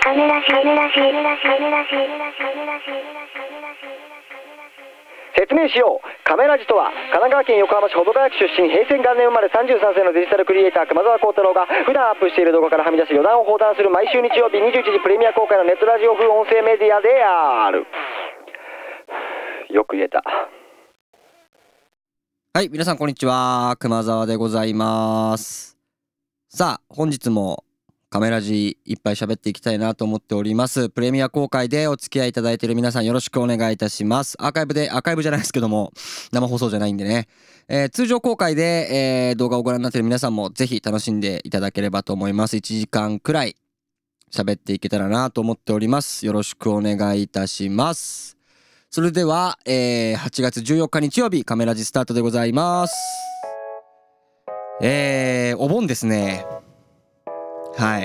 説明しよう。カメラジとは神奈川県横浜市保土ヶ谷区出身、平成元年生まれ33歳のデジタルクリエイター熊澤幸太郎が普段アップしている動画からはみ出し余談を放談する毎週日曜日21時プレミア公開のネットラジオ風音声メディアである。よく言えた。 はい、皆さんこんにちは、熊澤でございます。さあ、本日もカメラジいっぱい喋っていきたいなと思っております。プレミア公開でお付き合いいただいている皆さんよろしくお願いいたします。アーカイブじゃないですけども、生放送じゃないんでね、通常公開で、動画をご覧になっている皆さんもぜひ楽しんでいただければと思います。1時間くらい喋っていけたらなと思っております。よろしくお願いいたします。それでは、8月14日日曜日カメラジスタートでございます。お盆ですね。はい。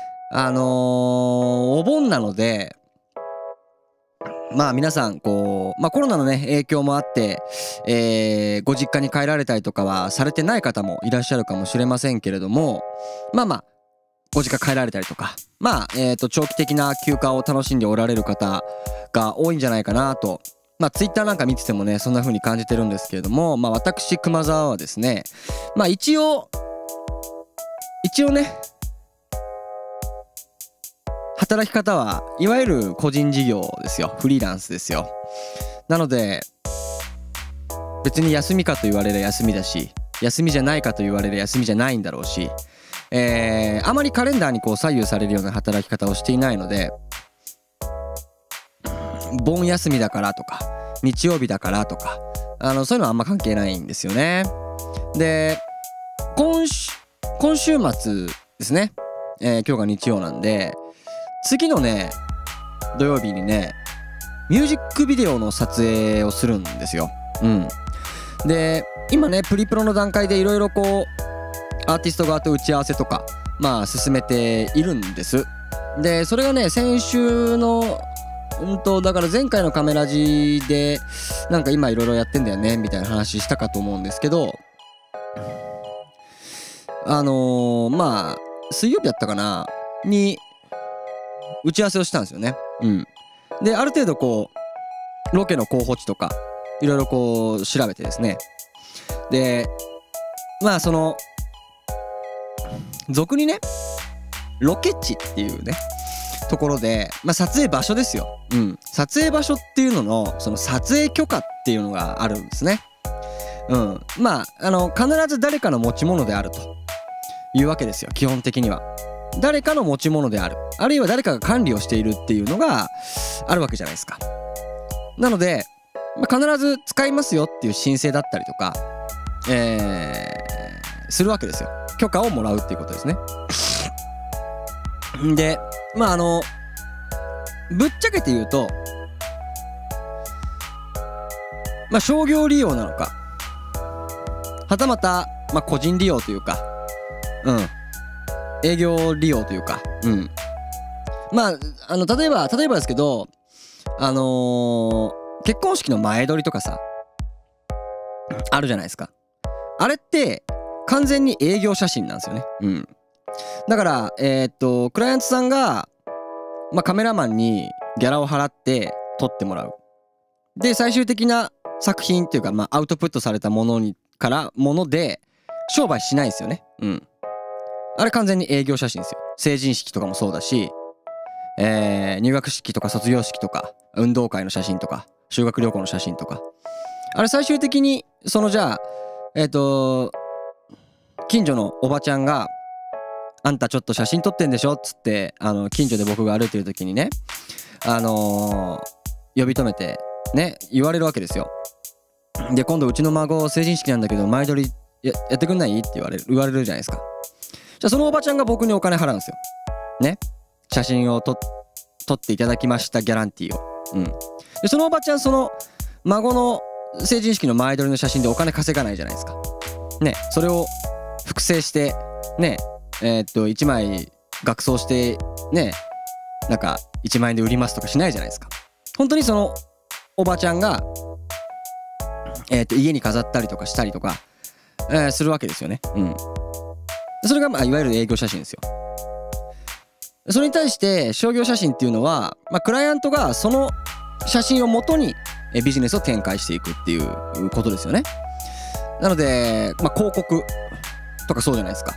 お盆なので、まあ皆さんこう、コロナのね影響もあって、ご実家に帰られたりとかはされてない方もいらっしゃるかもしれませんけれども、ご実家帰られたりとか、長期的な休暇を楽しんでおられる方が多いんじゃないかなと、ツイッターなんか見ててもねそんな風に感じてるんですけれども、私熊澤はですね、一応ね働き方はいわゆる個人事業ですよ。フリーランスですよ。なので別に休みかと言われれば休みだし、休みじゃないかと言われれば休みじゃないんだろうし、あまりカレンダーにこう左右されるような働き方をしていないので、盆休みだからとか日曜日だからとかそういうのはあんま関係ないんですよね。で今週末ですね、今日が日曜なんで次のね土曜日にねミュージックビデオの撮影をするんですよ。で今ねプリプロの段階でいろいろこうアーティスト側と打ち合わせとか進めているんです。でそれがね先週のだから前回のカメラジでなんか今いろいろやってんだよねみたいな話したかと思うんですけど、水曜日だったかなに打ち合わせをしたんですよね。である程度こうロケの候補地とかいろいろこう調べてですね、でその俗にねロケ地っていうねところで、撮影場所ですよ。撮影場所っていうののその撮影許可っていうのがあるんですね。必ず誰かの持ち物であるというわけですよ。基本的には誰かの持ち物である、あるいは誰かが管理をしているっていうのがあるわけじゃないですか。なので、必ず使いますよっていう申請だったりとか、するわけですよ。許可をもらうっていうことですね。でぶっちゃけて言うと商業利用なのかはたまた個人利用というか営業利用というか例えばですけど結婚式の前撮りとかさあるじゃないですか。あれって完全に営業写真なんですよね。だからクライアントさんがカメラマンにギャラを払って撮ってもらう。で最終的な作品っていうかアウトプットされたもので商売しないですよね。あれ完全に営業写真ですよ。成人式とかもそうだし、入学式とか卒業式とか運動会の写真とか修学旅行の写真とか、あれ最終的にそのじゃあ近所のおばちゃんがあんたちょっと写真撮ってんでしょっつって近所で僕が歩いてる時にね呼び止めてね言われるわけですよ。で今度うちの孫成人式なんだけど前撮り やってくんないって言われるじゃないですか。じゃあそのおばちゃんが僕にお金払うんですよね。写真を撮っていただきましたギャランティーを。でそのおばちゃんその孫の成人式の前撮りの写真でお金稼がないじゃないですかね。それを複製してね1枚額装してねなんか1万円で売りますとかしないじゃないですか。本当にそのおばちゃんが家に飾ったりとかしたりとか、するわけですよね。それがいわゆる営業写真ですよ。 それに対して商業写真っていうのは、クライアントがその写真をもとにビジネスを展開していくっていうことですよね。なので、広告とかそうじゃないですか。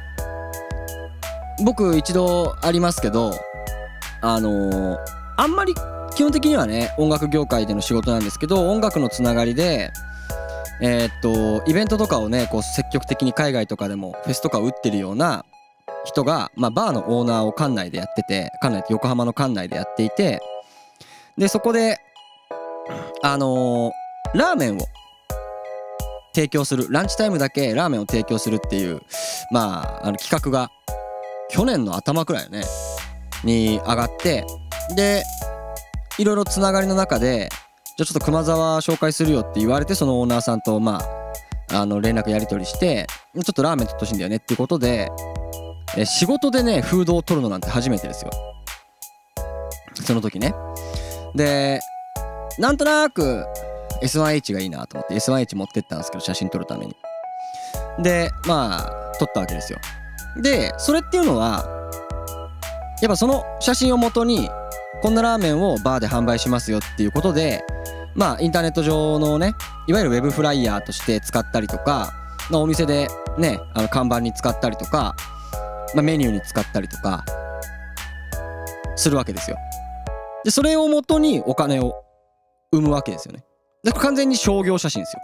僕一度ありますけど、あんまり基本的にはね、音楽業界での仕事なんですけど、音楽のつながりでイベントとかをね、こう積極的に海外とかでもフェスとかを打ってるような人が、バーのオーナーを館内でやってて、館内って横浜の館内でやっていて、でそこでラーメンを提供する、ランチタイムだけラーメンを提供するっていう企画が去年の頭くらいねに上がって、でいろいろつながりの中で、じゃあちょっと熊沢紹介するよって言われて、そのオーナーさんと連絡やり取りして、ちょっとラーメン取ってほしいんだよねっていうことで、仕事でねフードを取るのなんて初めてですよ、その時ね。でなんとなく S1H がいいなと思って S1H 持ってったんですけど、写真撮るために。で撮ったわけですよ。でそれっていうのはやっぱその写真をもとに、こんなラーメンをバーで販売しますよっていうことで、インターネット上のね、いわゆるウェブフライヤーとして使ったりとか、お店でね看板に使ったりとか、メニューに使ったりとかするわけですよ。でそれをもとにお金を生むわけですよね。で完全に商業写真ですよ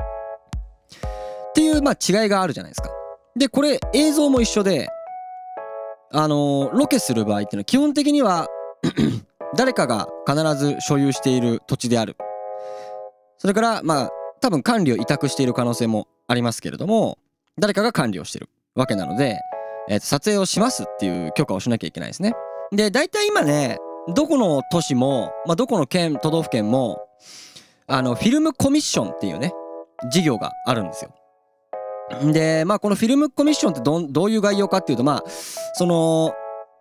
っていう違いがあるじゃないですか。でこれ映像も一緒で、ロケする場合っていうのは基本的には誰かが必ず所有している土地である。それから多分管理を委託している可能性もありますけれども、誰かが管理をしてるわけなので、撮影をしますっていう許可をしなきゃいけないですね。で大体今ね、どこの都市も、どこの都道府県もフィルムコミッションっていうね事業があるんですよ。でこのフィルムコミッションってどういう概要かっていうと、その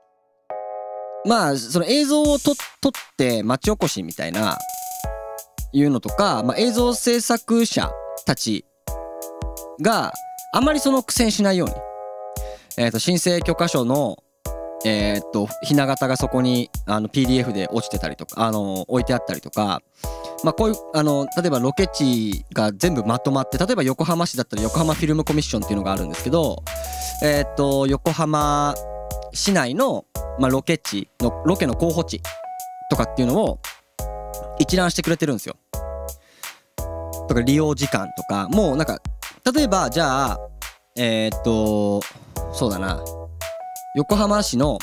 映像を撮って町おこしみたいないうのとか、映像制作者たちがあんまりその苦戦しないように、申請許可書のひな形がそこにPDF で落ちてたりとか置いてあったりとか、こういう例えばロケ地が全部まとまって、例えば横浜市だったら横浜フィルムコミッションっていうのがあるんですけど、横浜市内の、ロケ地のロケの候補地とかっていうのを一覧してくれてるんですよ。とか利用時間とかもう例えばじゃあそうだな、横浜市の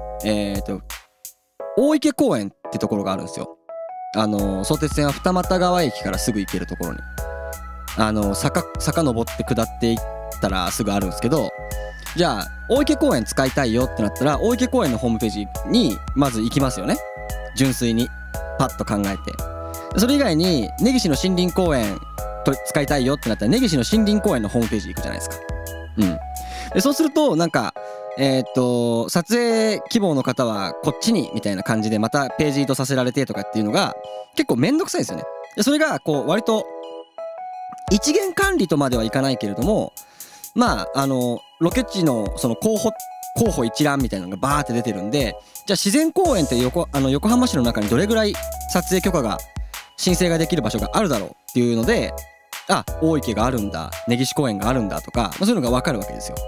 大池公園ってところがあるんですよ。相鉄線は二俣川駅からすぐ行けるところに坂登って下っていったらすぐあるんですけど、じゃあ大池公園使いたいよってなったら大池公園のホームページにまず行きますよね、純粋にパッと考えて。それ以外に根岸の森林公園と使いたいよってなったら根岸の森林公園のホームページ行くじゃないですか。でそうすると撮影希望の方はこっちにみたいな感じでまたページ移動させられてとかっていうのが結構めんどくさいですよね。でそれがこう割と一元管理とまではいかないけれども、ロケ地のその候補一覧みたいなのがバーって出てるんで、じゃあ自然公園って横浜市の中にどれぐらい撮影許可が申請ができる場所があるだろうっていうので、大池があるんだ、根岸公園があるんだとか、そういうのが分かるわけですよ。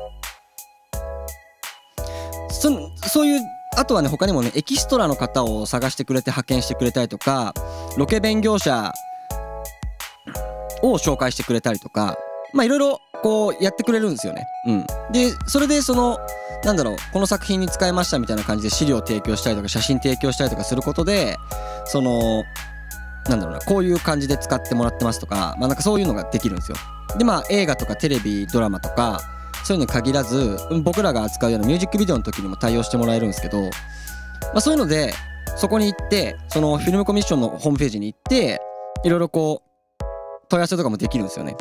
そういうあとはね、他にもねエキストラの方を探してくれて派遣してくれたりとか、ロケ弁業者を紹介してくれたりとか、いろいろこうやってくれるんですよね。でそれでこの作品に使いましたみたいな感じで資料提供したりとか写真提供したりとかすることで、こういう感じで使ってもらってますとか、そういうのができるんですよ。で映画とかテレビドラマとかそういうのに限らず、僕らが扱うようなミュージックビデオの時にも対応してもらえるんですけど、そういうのでそこに行ってそのフィルムコミッションのホームページに行っていろいろこう問い合わせとかもできるんですよね。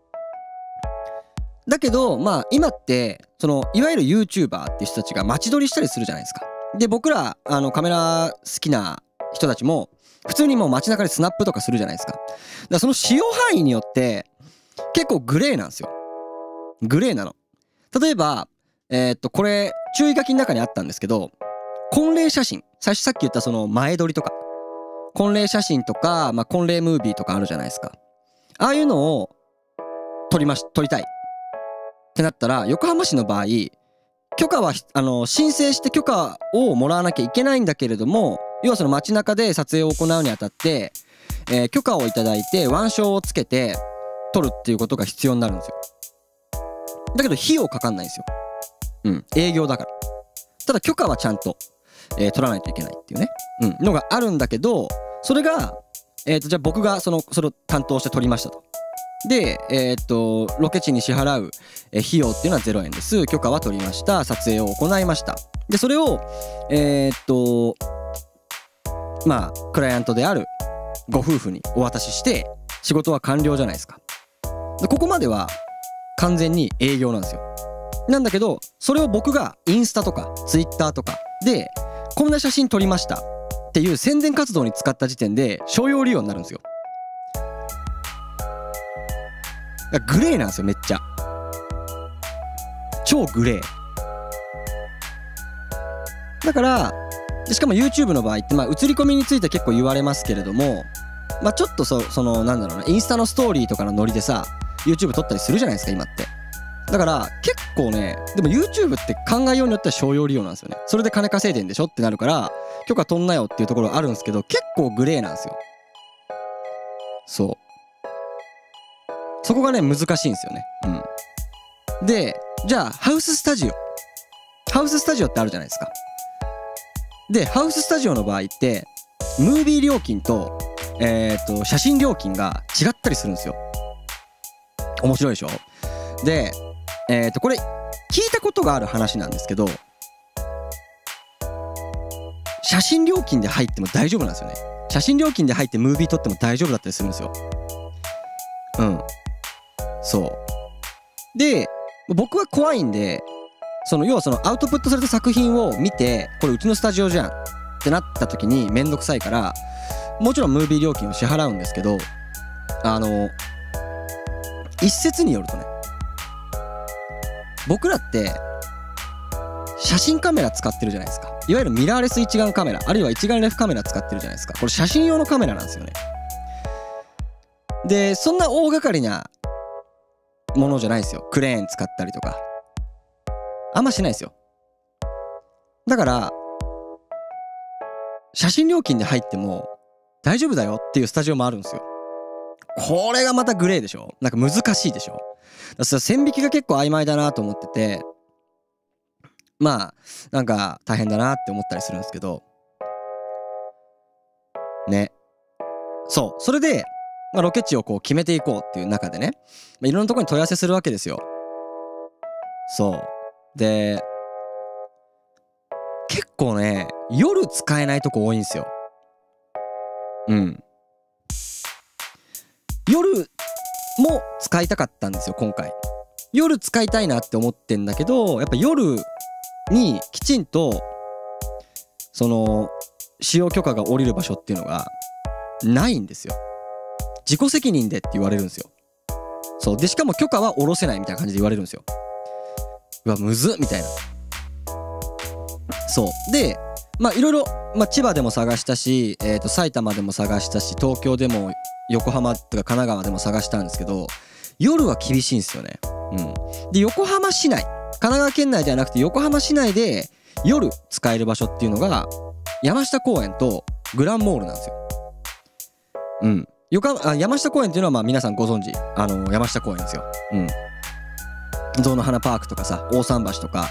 だけど今っていわゆる YouTuber っていう人たちが街撮りしたりするじゃないですか。で僕らカメラ好きな人たちも普通にもう街中でスナップとかするじゃないですか。だからその使用範囲によって結構グレーなんですよ。グレーなの。例えばこれ注意書きの中にあったんですけど、 婚礼写真、さっき言ったその前撮りとか、婚礼写真とか、婚礼ムービーとかあるじゃないですか。ああいうのを撮りたいってなったら、横浜市の場合、許可は申請して許可をもらわなきゃいけないんだけれども、要はその街中で撮影を行うにあたって、許可をいただいて腕章をつけて撮るっていうことが必要になるんですよ。だけど費用かかんないんですよ。営業だから。ただ許可はちゃんと、取らないといけないっていうね、のがあるんだけど、それがじゃあ僕がそれを担当して撮りましたと。でロケ地に支払う費用っていうのは0円です。許可は取りました。撮影を行いました。でそれをクライアントであるご夫婦にお渡しして仕事は完了じゃないですか。でここまでは完全に営業なんですよ。なんだけどそれを僕がインスタとかツイッターとかでこんな写真撮りましたっていう宣伝活動に使った時点で商用利用になるんですよ。グレーなんですよ、めっちゃ超グレーだから。しかも YouTube の場合って映り込みについて結構言われますけれども、ちょっとなんだろうな、インスタのストーリーとかのノリでさ YouTube 撮ったりするじゃないですか今って。だから結構ね、でも YouTube って考えようによっては商用利用なんですよね。それで金稼いでんでしょってなるから許可取んなよっていうところあるんですけど、結構グレーなんですよ。そこがね難しいんですよね。でじゃあハウススタジオってあるじゃないですか。でハウススタジオの場合ってムービー料金と写真料金が違ったりするんですよ。面白いでしょ。でこれ聞いたことがある話なんですけど、写真料金で入っても大丈夫なんですよね。写真料金で入ってムービー撮っても大丈夫だったりするんですよ。で僕は怖いんで、要はアウトプットされた作品を見てこれうちのスタジオじゃんってなった時にめんどくさいから、もちろんムービー料金を支払うんですけど、一説によるとね、僕らって写真カメラ使ってるじゃないですか。いわゆるミラーレス一眼カメラ、あるいは一眼レフカメラ使ってるじゃないですか。これ写真用のカメラなんですよね。でそんな大掛かりなものじゃないですよ。クレーン使ったりとかあんましないですよ。だから写真料金で入っても大丈夫だよっていうスタジオもあるんですよ。これがまたグレーでしょ。なんか難しいでしょ。線引きが結構曖昧だなと思ってて、なんか大変だなって思ったりするんですけどね。それでロケ地をこう決めていこうっていう中でね、いろんなところに問い合わせするわけですよ。で結構ね夜使えないとこ多いんですよ。夜も使いたかったんですよ今回。夜使いたいなって思ってんだけど、やっぱ夜にきちんと使用許可が下りる場所っていうのがないんですよ。自己責任でって言われるんですよ。でしかも許可は下ろせないみたいな感じで言われるんですよ。うわむずっみたいな。でいろいろ、千葉でも探したし、埼玉でも探したし、東京でも横浜とか神奈川でも探したんですけど、夜は厳しいんですよね。で横浜市内、神奈川県内じゃなくて横浜市内で夜使える場所っていうのが山下公園とグランモールなんですよ。山下公園っていうのは皆さんご存知、山下公園ですよ。象の花パークとかさ、大桟橋とか、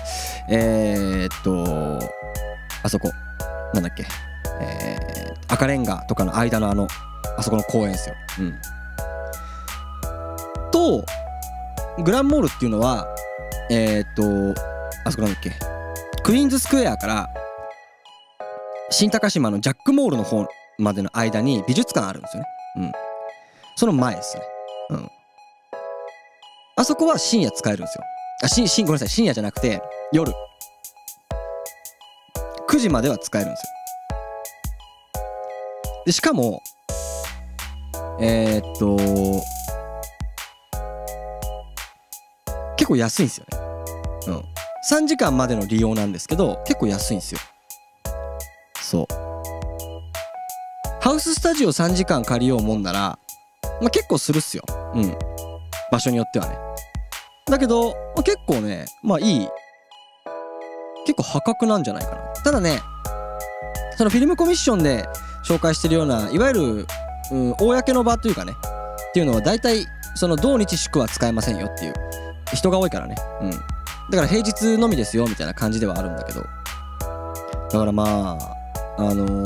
あそこなんだっけ、赤レンガとかの間のあそこの公園ですよ。とグランモールっていうのはあそこなんだっけ、クイーンズスクエアから新高島のジャックモールの方までの間に美術館あるんですよね。その前ですね。あそこは深夜使えるんですよ。ごめんなさい、深夜じゃなくて夜9時までは使えるんですよ。でしかも結構安いんですよね。3時間までの利用なんですけど結構安いんですよ。 そう。ハウススタジオ3時間借りようもんなら、まあ、結構するっすよ。うん。場所によってはね。だけど、まあ、結構ね、まあいい。結構破格なんじゃないかな。ただね、そのフィルムコミッションで紹介してるような、いわゆる、公の場というかね、っていうのは大体、その土日祝は使えませんよっていう。人が多いからね。うん。だから平日のみですよ、みたいな感じではあるんだけど。だからまあ、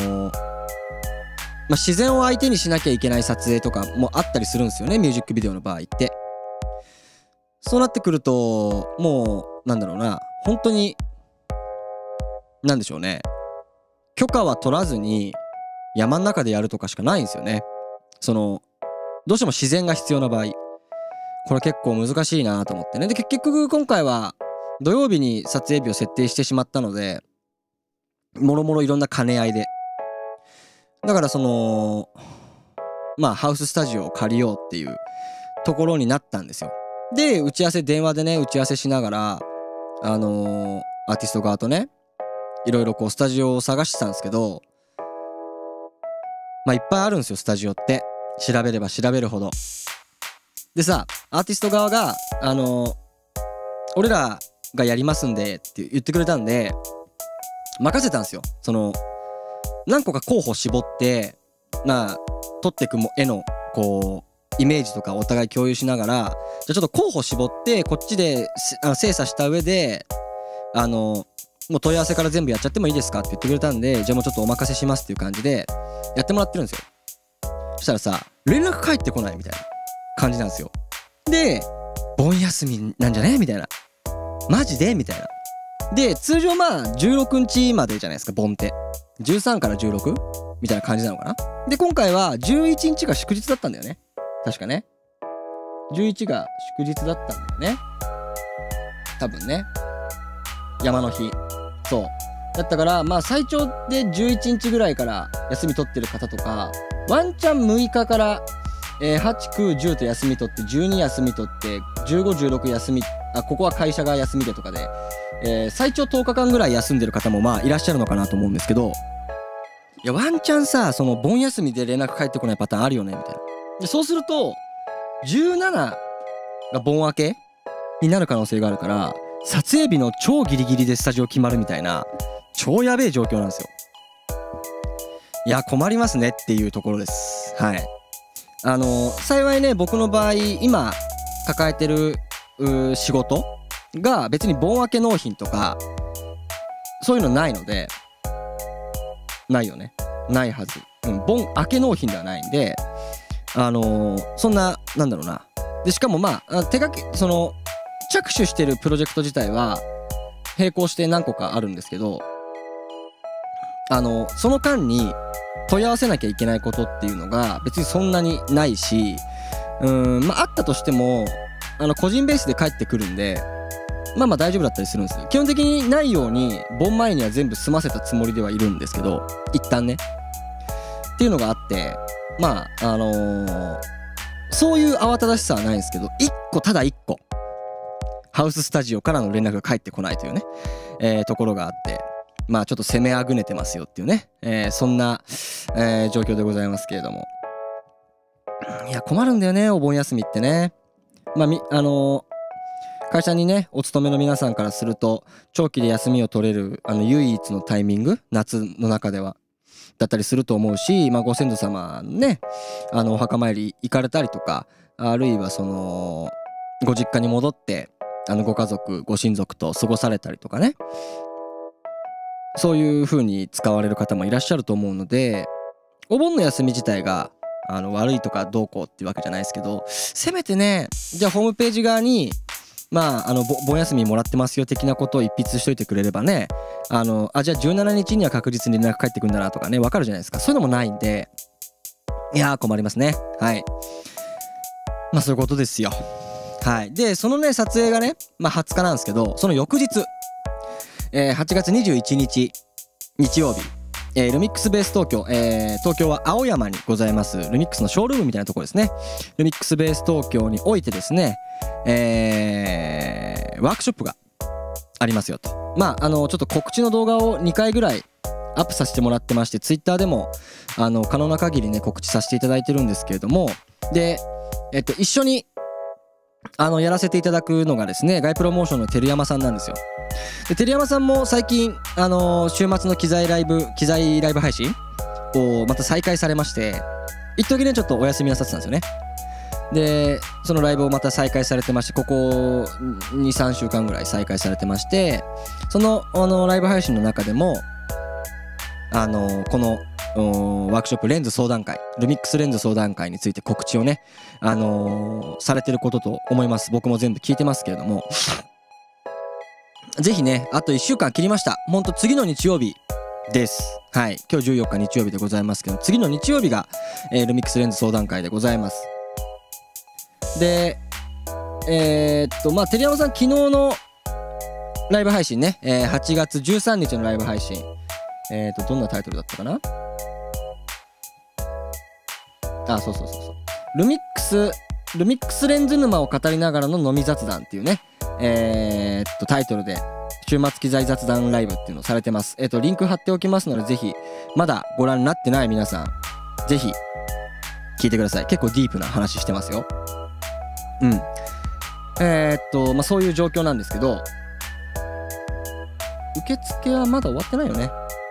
まあ、自然を相手にしなきゃいけない撮影とかもあったりするんですよね、ミュージックビデオの場合って。そうなってくると、もう、なんだろうな、本当に、なんでしょうね。許可は取らずに山の中でやるとかしかないんですよね。その、どうしても自然が必要な場合。これ結構難しいなと思ってね。で、結局今回は土曜日に撮影日を設定してしまったので、もろもろいろんな兼ね合いで。だからその、まあハウススタジオを借りようっていうところになったんですよ。で、打ち合わせ、電話でね、打ち合わせしながら、アーティスト側とね、いろいろこうスタジオを探してたんですけど、まあいっぱいあるんですよ、スタジオって。調べれば調べるほど。でさ、アーティスト側が、俺らがやりますんでって言ってくれたんで、任せたんですよ。その、何個か候補絞って、まあ、撮ってく絵の、こう、イメージとかお互い共有しながら、じゃあちょっと候補絞って、こっちで精査した上で、もう問い合わせから全部やっちゃってもいいですかって言ってくれたんで、じゃあもうちょっとお任せしますっていう感じで、やってもらってるんですよ。そしたらさ、連絡返ってこないみたいな感じなんですよ。で、盆休みなんじゃねみたいな。マジでみたいな。で、通常まあ16日までじゃないですか、盆って。13から 16? みたいな感じなのかな。で、今回は11日が祝日だったんだよね。確かね。11が祝日だったんだよね。多分ね。山の日。そう。だったから、まあ最長で11日ぐらいから休み取ってる方とか、ワンチャン6日から、8、9、10と休み取って、12休み取って、15、16休み、ここは会社が休みでとかで、最長10日間ぐらい休んでる方もまあいらっしゃるのかなと思うんですけど、いや、ワンチャンさ、その盆休みで連絡返ってこないパターンあるよね、みたいな。で、そうすると、17が盆明けになる可能性があるから、撮影日の超ギリギリでスタジオ決まるみたいな、超やべえ状況なんですよ。いや、困りますねっていうところです。はい。幸いね、僕の場合、今抱えてる仕事が別に盆明け納品とか、そういうのないので、ないよね。ないはず。盆明け納品ではないんで、そんな、なんだろうな。で、しかもまあ、その、着手してるプロジェクト自体は、並行して何個かあるんですけど、その間に問い合わせなきゃいけないことっていうのが別にそんなにないし、まあ、あったとしても、個人ベースで帰ってくるんで、まあまあ大丈夫だったりするんですよ。基本的にないように、盆前には全部済ませたつもりではいるんですけど、一旦ね。っていうのがあって、まあ、そういう慌ただしさはないんですけど、ただ一個、ハウススタジオからの連絡が返ってこないというね、ところがあって、まあちょっと攻めあぐねてますよっていうね、そんな、状況でございますけれども。いや、困るんだよね、お盆休みってね。まあ、会社にね、お勤めの皆さんからすると、長期で休みを取れる、唯一のタイミング、夏の中では、だったりすると思うし、まあご先祖様ね、お墓参り行かれたりとか、あるいはその、ご実家に戻って、ご家族、ご親族と過ごされたりとかね。そういう風に使われる方もいらっしゃると思うので、お盆の休み自体が悪いとかどうこうっていうわけじゃないですけど、せめてね、じゃあホームページ側に、まあ盆休みもらってますよ的なことを一筆しといてくれればね、じゃあ17日には確実に連絡返ってくるんだなとかね、わかるじゃないですか。そういうのもないんで、いやー困りますね。はい。まあそういうことですよ。はい。で、そのね、撮影がね、まあ20日なんですけど、その翌日、8月21日、日曜日、ルミックスベース東京、東京は青山にございますルミックスのショールームみたいなところですね。ルミックスベース東京においてですね、ワークショップがありますよと。まあちょっと告知の動画を2回ぐらいアップさせてもらってまして、ツイッターでも可能な限りね告知させていただいてるんですけれども、で一緒にやらせていただくのがですね、ガイプロモーションの照山さんなんですよ。で照山さんも最近週末の機材ライブ配信をまた再開されまして、一時ねちょっとお休みなさってたんですよね。でそのライブをまた再開されてまして、ここ 2,3 週間ぐらい再開されてまして、そのライブ配信の中でもこのワークショップレンズ相談会、ルミックスレンズ相談会について告知をねされてることと思います。僕も全部聞いてますけれども、ぜひね、あと1週間切りました。ほんと次の日曜日です。はい、今日14日日曜日でございますけど、次の日曜日が、ルミックスレンズ相談会でございます。でまあ照山さん昨日のライブ配信ね、8月13日のライブ配信、どんなタイトルだったかな。そうルミックスレンズ沼を語りながらの飲み雑談っていうねタイトルで週末機材雑談ライブっていうのをされてます。リンク貼っておきますので、ぜひまだご覧になってない皆さんぜひ聞いてください。結構ディープな話してますよ。まあそういう状況なんですけど、受付はまだ終わってないよね。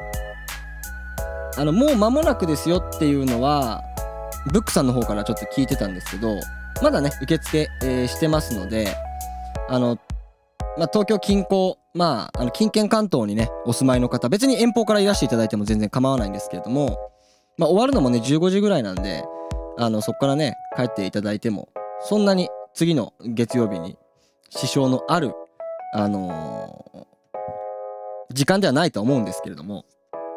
もう間もなくですよっていうのはブックさんの方からちょっと聞いてたんですけど、まだね受付、してますので、まあ、東京近郊、近県関東にねお住まいの方、別に遠方からいらしていただいても全然構わないんですけれども、終わるのもね15時ぐらいなんで、そっからね帰っていただいてもそんなに次の月曜日に支障のある時間ではないと思うんですけれども、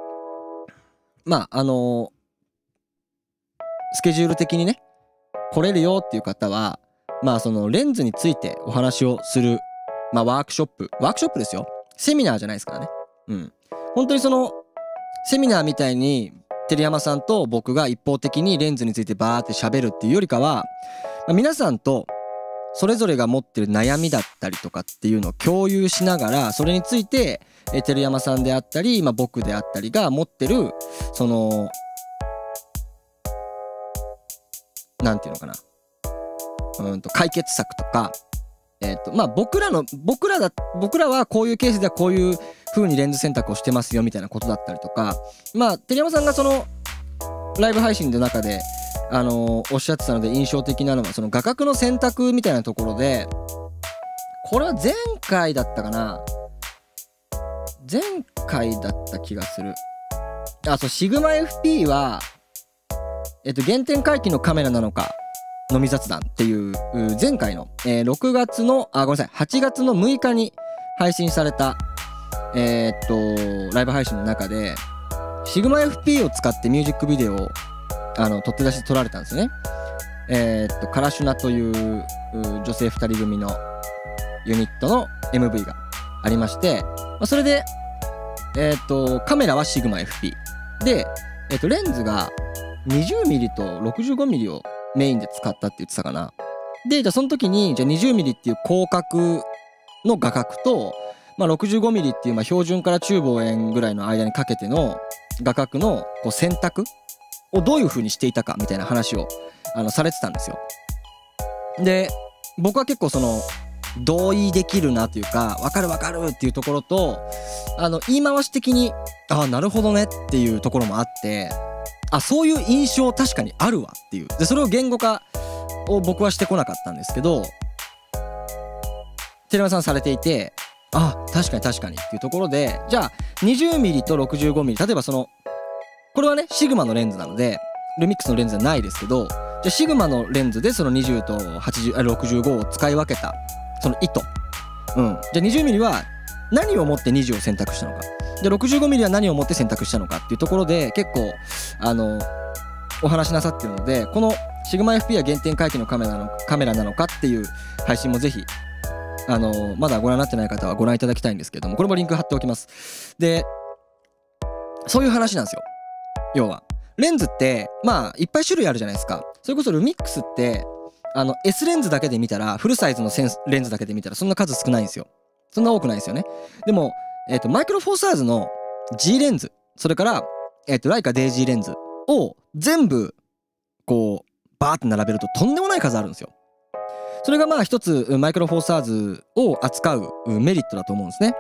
スケジュール的にね来れるよっていう方は、そのレンズについてお話をする、ワークショップですよ。セミナーじゃないですからね。本当にそのセミナーみたいに照山さんと僕が一方的にレンズについてバーって喋るっていうよりかは、皆さんとそれぞれが持ってる悩みだったりとかっていうのを共有しながら、それについて照山さんであったり、僕であったりが持ってるそのなんていうのかな、解決策とか、僕らはこういうケースではこういう風にレンズ選択をしてますよみたいなことだったりとか、照山さんがそのライブ配信の中でおっしゃってたので印象的なのは、その画角の選択みたいなところで、これは前回だったかな、前回だった気がする。シグマ FP は原点回帰のカメラなのか飲み雑談っていう前回の、8月の6日に配信されたライブ配信の中で、シグマ FP を使ってミュージックビデオを取って出しで撮られたんですよね。カラシュナという女性2人組のユニットの MV がありまして、それでカメラはシグマ FP で、レンズが 20mm と 65mm をメインで使ったって言ってたかな。でじゃあその時に20mm っていう広角の画角と、65mm っていう標準から中望遠ぐらいの間にかけての画角のこう選択をどういう風にしていたかみたいな話をされてたんですよ。で僕は結構その同意できるなというか、分かるっていうところと、言い回し的になるほどねっていうところもあって、そういう印象確かにあるわっていう。でそれを言語化を僕はしてこなかったんですけど、寺山さんされていて、確かにっていうところで、じゃあ 20mm と 65mm、 例えばこれはねシグマのレンズなのでルミックスのレンズじゃないですけど、じゃあシグマのレンズでその20と65を使い分けたその意図、じゃあ 20mm は何をもって20を選択したのか、で 65mm は何をもって選択したのかっていうところで結構お話しなさってるので、このシグマ FP は原点回帰のカメラなのかっていう配信もぜひまだご覧になってない方はご覧いただきたいんですけども、これもリンク貼っておきます。でそういう話なんですよ。要はレンズっていっぱい種類あるじゃないですか。それこそルミックスってS レンズだけで見たら、フルサイズのレンズだけで見たらそんな数少ないんですよ。そんな多くないですよね。でもマイクロフォーサーズの G レンズそれからライカデイジーレンズを全部こうバーって並べるととんでもない数あるんですよ。それがまあ一つマイクロフォーサーズを扱うメリットだと思うんですね。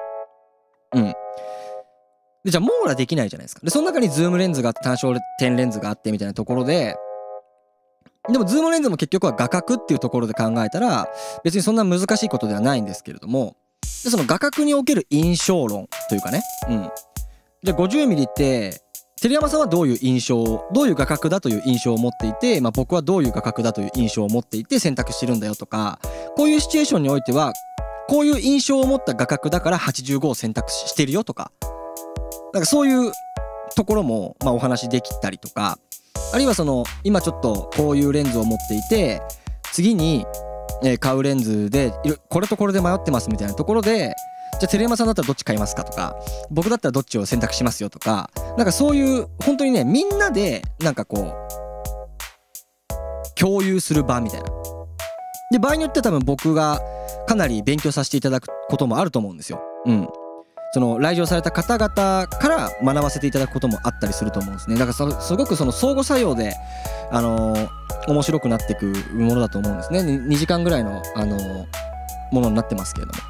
でじゃあ網羅できないじゃないですか。でその中にズームレンズがあって単焦点レンズがあってみたいなところで、でもズームレンズも結局は画角っていうところで考えたら別にそんな難しいことではないんですけれども、でその画角における印象論というかね、じゃあ 50mm って照山さんはどういう印象、どういう画角だという印象を持っていて、僕はどういう画角だという印象を持っていて選択してるんだよとか、こういうシチュエーションにおいてはこういう印象を持った画角だから85を選択してるよとか、なんかそういうところもお話できたりとか、あるいはその今ちょっとこういうレンズを持っていて次に買うレンズでこれとこれで迷ってますみたいなところで、じゃあ照山さんだったらどっち買いますかとか、僕だったらどっちを選択しますよとか、なんかそういう本当にねみんなでなんかこう共有する場みたいな。で場合によっては多分僕がかなり勉強させていただくこともあると思うんですよ。その来場された方々から学ばせていただくこともあったりすると思うんですね。だからすごくその相互作用で面白くなっていくものだと思うんですね。2時間ぐらいのものになってますけれども。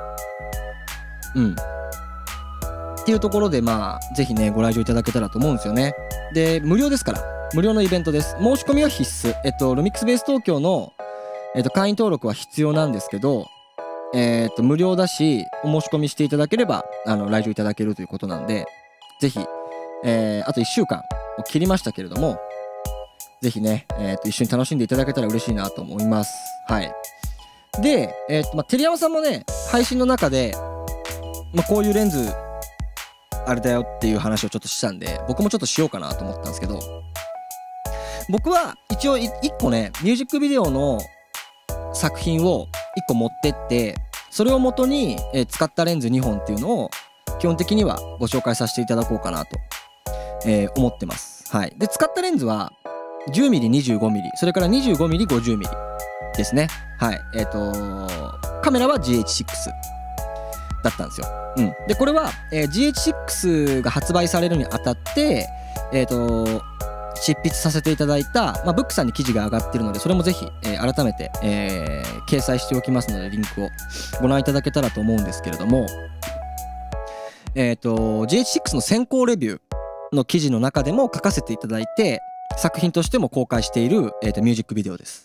っていうところでぜひねご来場いただけたらと思うんですよね。で無料ですから、無料のイベントです。申し込みは必須。ルミックスベース東京の会員登録は必要なんですけど、無料だしお申し込みしていただければ来場いただけるということなんで、ぜひ、あと1週間を切りましたけれども、ぜひね、一緒に楽しんでいただけたら嬉しいなと思います。で、照山さんもね配信の中でこういうレンズあれだよっていう話をちょっとしたんで、僕もちょっとしようかなと思ったんですけど、僕は一応1個ねミュージックビデオの作品を1個持ってって、それを元に使ったレンズ2本っていうのを基本的にはご紹介させていただこうかなと思ってます。で使ったレンズは 10mm、25mm、それから 25mm、50mm ですね。カメラは GH6 だったんですよ。でこれは、GH6 が発売されるにあたって執筆させていただいた、ブックさんに記事が上がってるので、それもぜひ、改めて、掲載しておきますのでリンクをご覧いただけたらと思うんですけれども、GH6 の先行レビューの記事の中でも書かせていただいて作品としても公開している、ミュージックビデオです。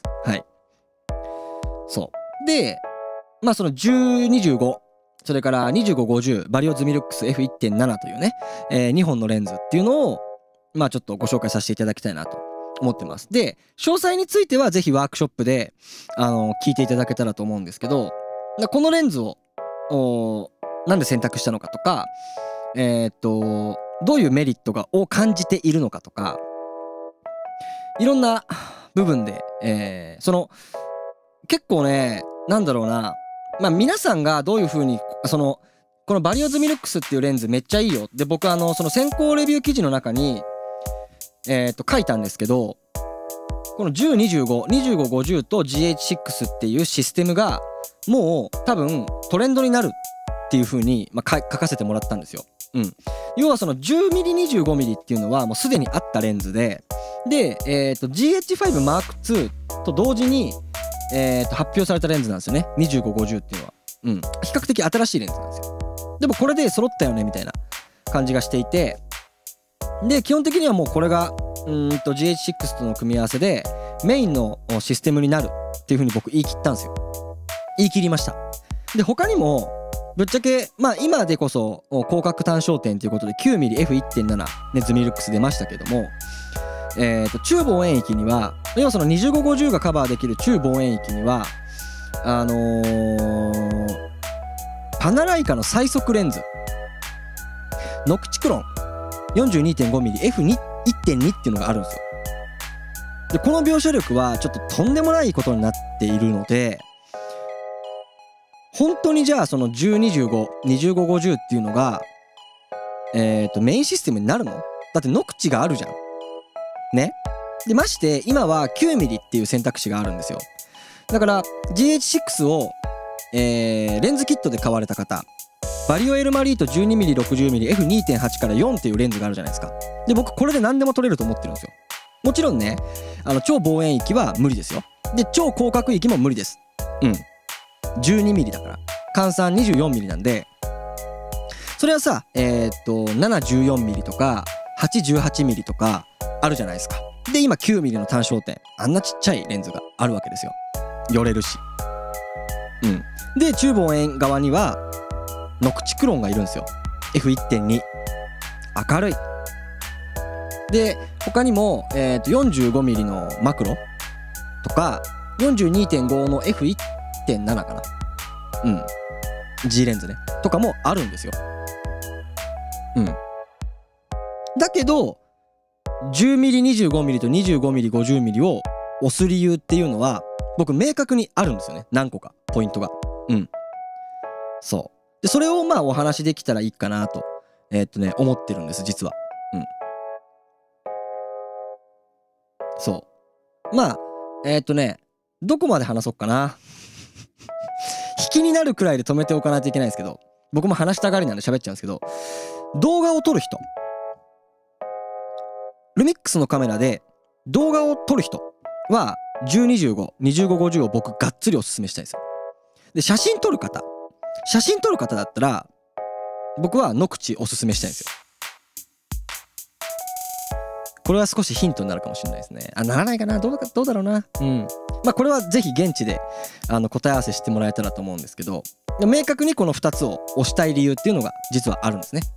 そうでその1025それから2550バリオズミルックス F1.7 というね、2本のレンズっていうのをちょっとご紹介させていただきたいなと思ってます。で詳細についてはぜひワークショップで聞いていただけたらと思うんですけど、このレンズをなんで選択したのかとか、どういうメリットを感じているのかとか、いろんな部分で、その結構ねなんだろうな、皆さんがどういう風にこのバリオズミルックスっていうレンズめっちゃいいよで、僕その先行レビュー記事の中に書いたんですけど、この1025、2550と GH6 っていうシステムがもう多分トレンドになるっていう風に書かせてもらったんですよ。要はその 10mm、25mm っていうのはもうすでにあったレンズで、GH5 Mark II と同時に発表されたレンズなんですよね。2550っていうのは、比較的新しいレンズなんですよ。でもこれで揃ったよねみたいな感じがしていて、で基本的にはもうこれがGH6 との組み合わせでメインのシステムになるっていう風に僕言い切ったんですよ。言い切りました。で他にもぶっちゃけ今でこそ広角単焦点ということで 9mm F1.7 ねズミルックス出ましたけども、中望遠域には要はその2550がカバーできる中望遠域にはパナライカの最速レンズノクチクロン 42.5mm F1.2 っていうのがあるんですよ。でこの描写力はちょっととんでもないことになっているので、本当にじゃあその10252550っていうのがメインシステムになるの？だってノクチがあるじゃんね。でまして今は 9mm っていう選択肢があるんですよ。だから GH6 をレンズキットで買われた方バリオエルマリート 12mm60mmF2.8 から4っていうレンズがあるじゃないですか。で僕これで何でも撮れると思ってるんですよ。もちろんね超望遠域は無理ですよ。で超広角域も無理です。12mm だから換算 24mm なんで、それはさ714mm とか818mm とかあるじゃないですか。で今 9mm の単焦点、あんなちっちゃいレンズがあるわけですよ。寄れるし。で中望遠側にはノクチクロンがいるんですよ。 F1.2 明るい。で他にも、45mm のマクロとか 42.5 の F1.7 かな、G レンズねとかもあるんですよ。だけど 10mm25mm と 25mm50mm を押す理由っていうのは僕明確にあるんですよね。何個かポイントが。そうでそれをお話できたらいいかなと思ってるんです実は。そうどこまで話そうかな引きになるくらいで止めておかないといけないんですけど、僕も話したがりなんで喋っちゃうんですけど、動画を撮る人、ルミックスのカメラで動画を撮る人は1025、2550を僕がっつりおすすめしたいんですよ。で写真撮る方だったら僕はノクチおすすめしたいんですよ。これは少しヒントになるかもしれないですね。ならないかな、どうだろうな。これはぜひ現地で答え合わせしてもらえたらと思うんですけど、明確にこの2つを押したい理由っていうのが実はあるんですね。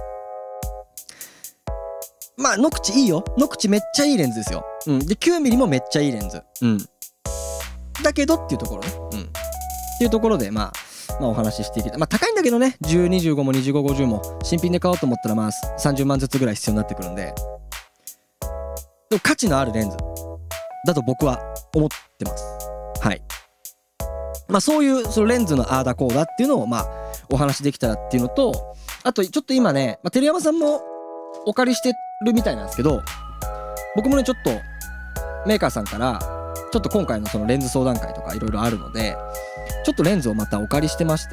ノクチいいよ。ノクチめっちゃいいレンズですよ。で 9mm もめっちゃいいレンズ。だけどっていうところね。っていうところでお話ししていけた。高いんだけどね、1025も2550も新品で買おうと思ったら30万ずつぐらい必要になってくるんで、でも価値のあるレンズだと僕は思ってます。はい。そういうそのレンズのああだこうだっていうのをお話しできたらっていうのと、あとちょっと今ね、照山さんもお借りしてるみたいなんですけど、僕もねちょっとメーカーさんからちょっと今回のそのレンズ相談会とかいろいろあるので、ちょっとレンズをまたお借りしてまして、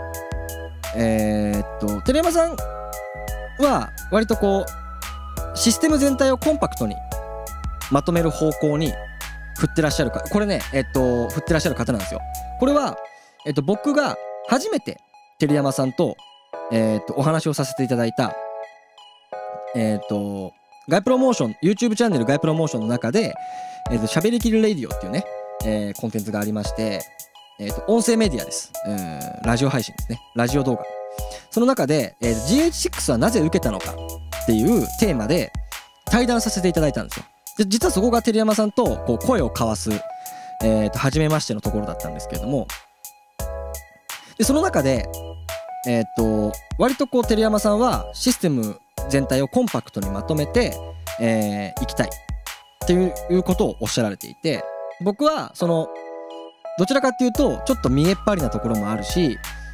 照山さんは割とこうシステム全体をコンパクトにまとめる方向に振ってらっしゃるか、これね振ってらっしゃる方なんですよ。これは僕が初めて照山さんとお話をさせていただいたガイプロモーション YouTube チャンネルガイプロモーションの中でしゃべりきるレディオっていうねコンテンツがありまして、音声メディアです。ラジオ配信ですね。ラジオ動画。その中で、GH6 はなぜ受けたのかっていうテーマで対談させていただいたんですよ。で実はそこが照山さんとこう声を交わす初めましてのところだったんですけれども、でその中で割とこう照山さんはシステム全体をコンパクトにまとめていきたいっていうことをおっしゃられていて、僕はそのどちらかっていうとちょっと見えっ張りなところもあるし、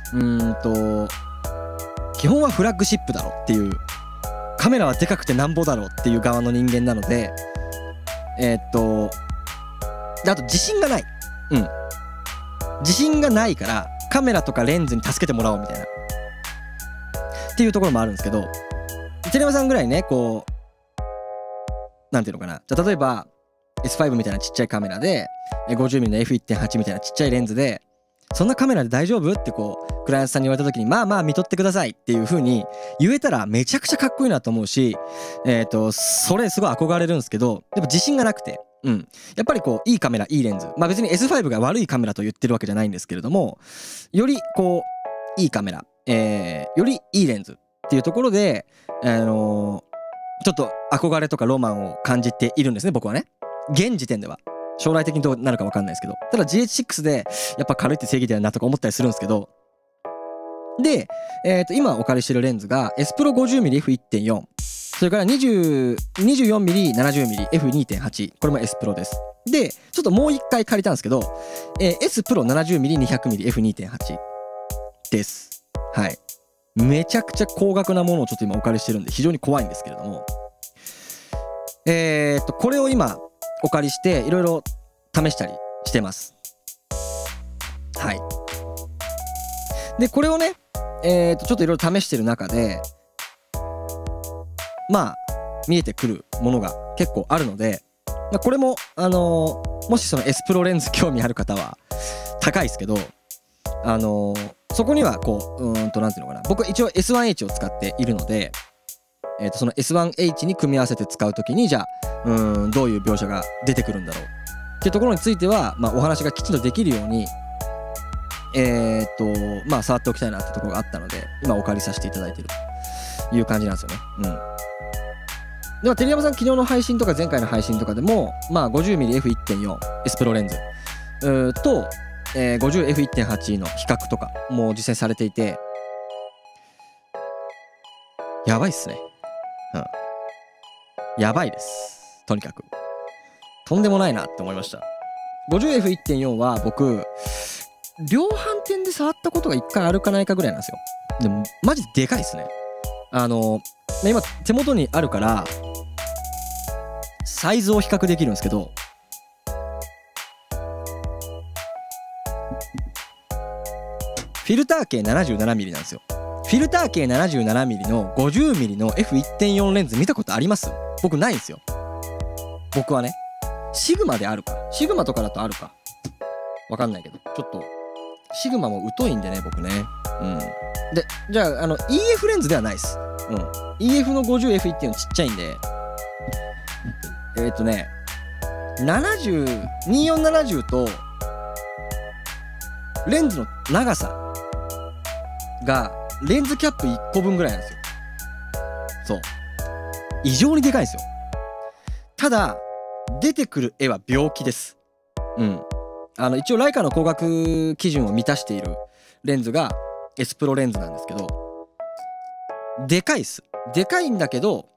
基本はフラッグシップだろっていう、カメラはでかくてなんぼだろっていう側の人間なので、であと自信がない、自信がないからカメラとかレンズに助けてもらおうみたいなっていうところもあるんですけど、照山さんぐらいねこうなんていうのかな、じゃあ例えば S5 みたいなちっちゃいカメラで 50mm の F1.8 みたいなちっちゃいレンズで、そんなカメラで大丈夫ってこうクライアントさんに言われた時に見とってくださいっていう風に言えたらめちゃくちゃかっこいいなと思うし、それすごい憧れるんですけど、やっぱ自信がなくて、やっぱりこういいカメラいいレンズ、別に S5 が悪いカメラと言ってるわけじゃないんですけれども、よりこういいカメラ、よりいいレンズっていうところでちょっと憧れとかロマンを感じているんですね、僕はね。現時点では。将来的にどうなるか分かんないですけど、ただ GH6 でやっぱ軽いって正義だよなとか思ったりするんですけど、で、今お借りしてるレンズが S Pro 50mmF1.4、それから 24mm70mmF2.8、これも S Pro です。でちょっともう一回借りたんですけど、S Pro 70mm200mmF2.8 です。はい。めちゃくちゃ高額なものをちょっと今お借りしてるんで非常に怖いんですけれども、これを今お借りしていろいろ試したりしてます。はい。でこれをねちょっといろいろ試してる中でまあ見えてくるものが結構あるので、これももしその S プロレンズ興味ある方は高いですけど、そこにはこうなんていうのかな、僕一応 S1H を使っているので、その S1H に組み合わせて使うときにじゃあどういう描写が出てくるんだろうっていうところについては、お話がきちんとできるように触っておきたいなってところがあったので今お借りさせていただいているという感じなんですよね。では照山さん昨日の配信とか前回の配信とかでも50mmF1.4 S プロレンズと、50F1.8 の比較とかも実践されていてやばいっすね。やばいです。とにかくとんでもないなって思いました。 50F1.4 は僕量販店で触ったことが1回あるかないかぐらいなんですよ。でもマジででかいですね。今手元にあるからサイズを比較できるんですけど、フィルター径 77mm なんですよ。フィルター径 77mm の 50mm の F1.4 レンズ見たことあります？僕ないんですよ。僕はねシグマであるか、シグマとかだとあるかわかんないけど、ちょっとシグマも疎いんでね僕ね。でじゃあEF レンズではないです。EF の 50F1.4 ちっちゃいんで2470とレンズの長さがレンズキャップ1個分ぐらいなんですよ。そう異常にでかいんですよ。ただ出てくる絵は病気です。一応ライカの光学基準を満たしているレンズが S プロレンズなんですけど、でかいっす。でかいんだけど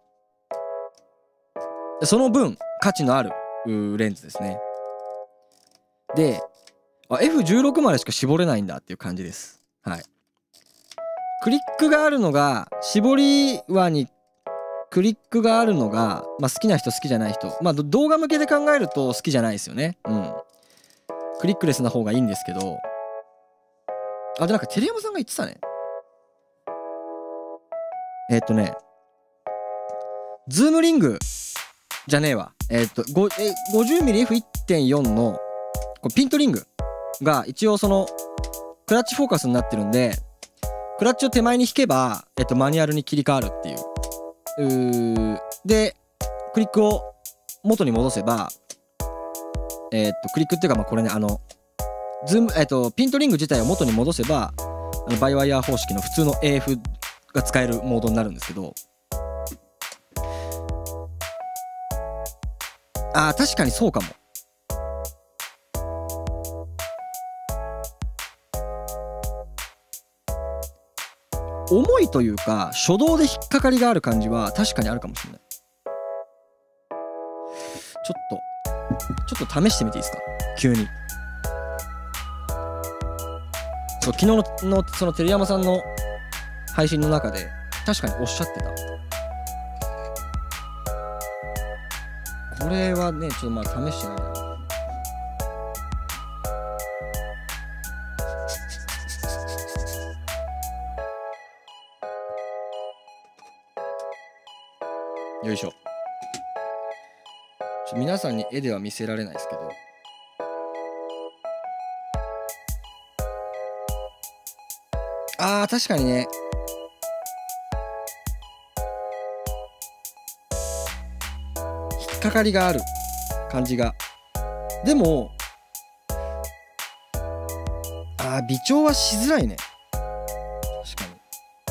その分価値のあるレンズですね。でF16 までしか絞れないんだっていう感じです。クリックがあるのが絞り輪にクリックがあるのが、好きな人好きじゃない人、動画向けで考えると好きじゃないですよね。クリックレスな方がいいんですけど、でなんか照山さんが言ってたね。ズームリングじゃねえわ。50mmF1.4 のこれピントリングが一応そのクラッチフォーカスになってるんで、クラッチを手前に引けば、マニュアルに切り替わるっていう。でクリックを元に戻せばクリックっていうかこれねズームピントリング自体を元に戻せばバイワイヤー方式の普通の AF が使えるモードになるんですけど、確かにそうかも。重いというか初動で引っかかりがある感じは確かにあるかもしれない。ちょっと試してみていいですか、急に。そう昨日のその照山さんの配信の中で確かにおっしゃってた。これはねちょっと試してないな。よいしょ。皆さんに絵では見せられないですけど、確かにね引っかかりがある感じが。でも微調はしづらいね。確かに。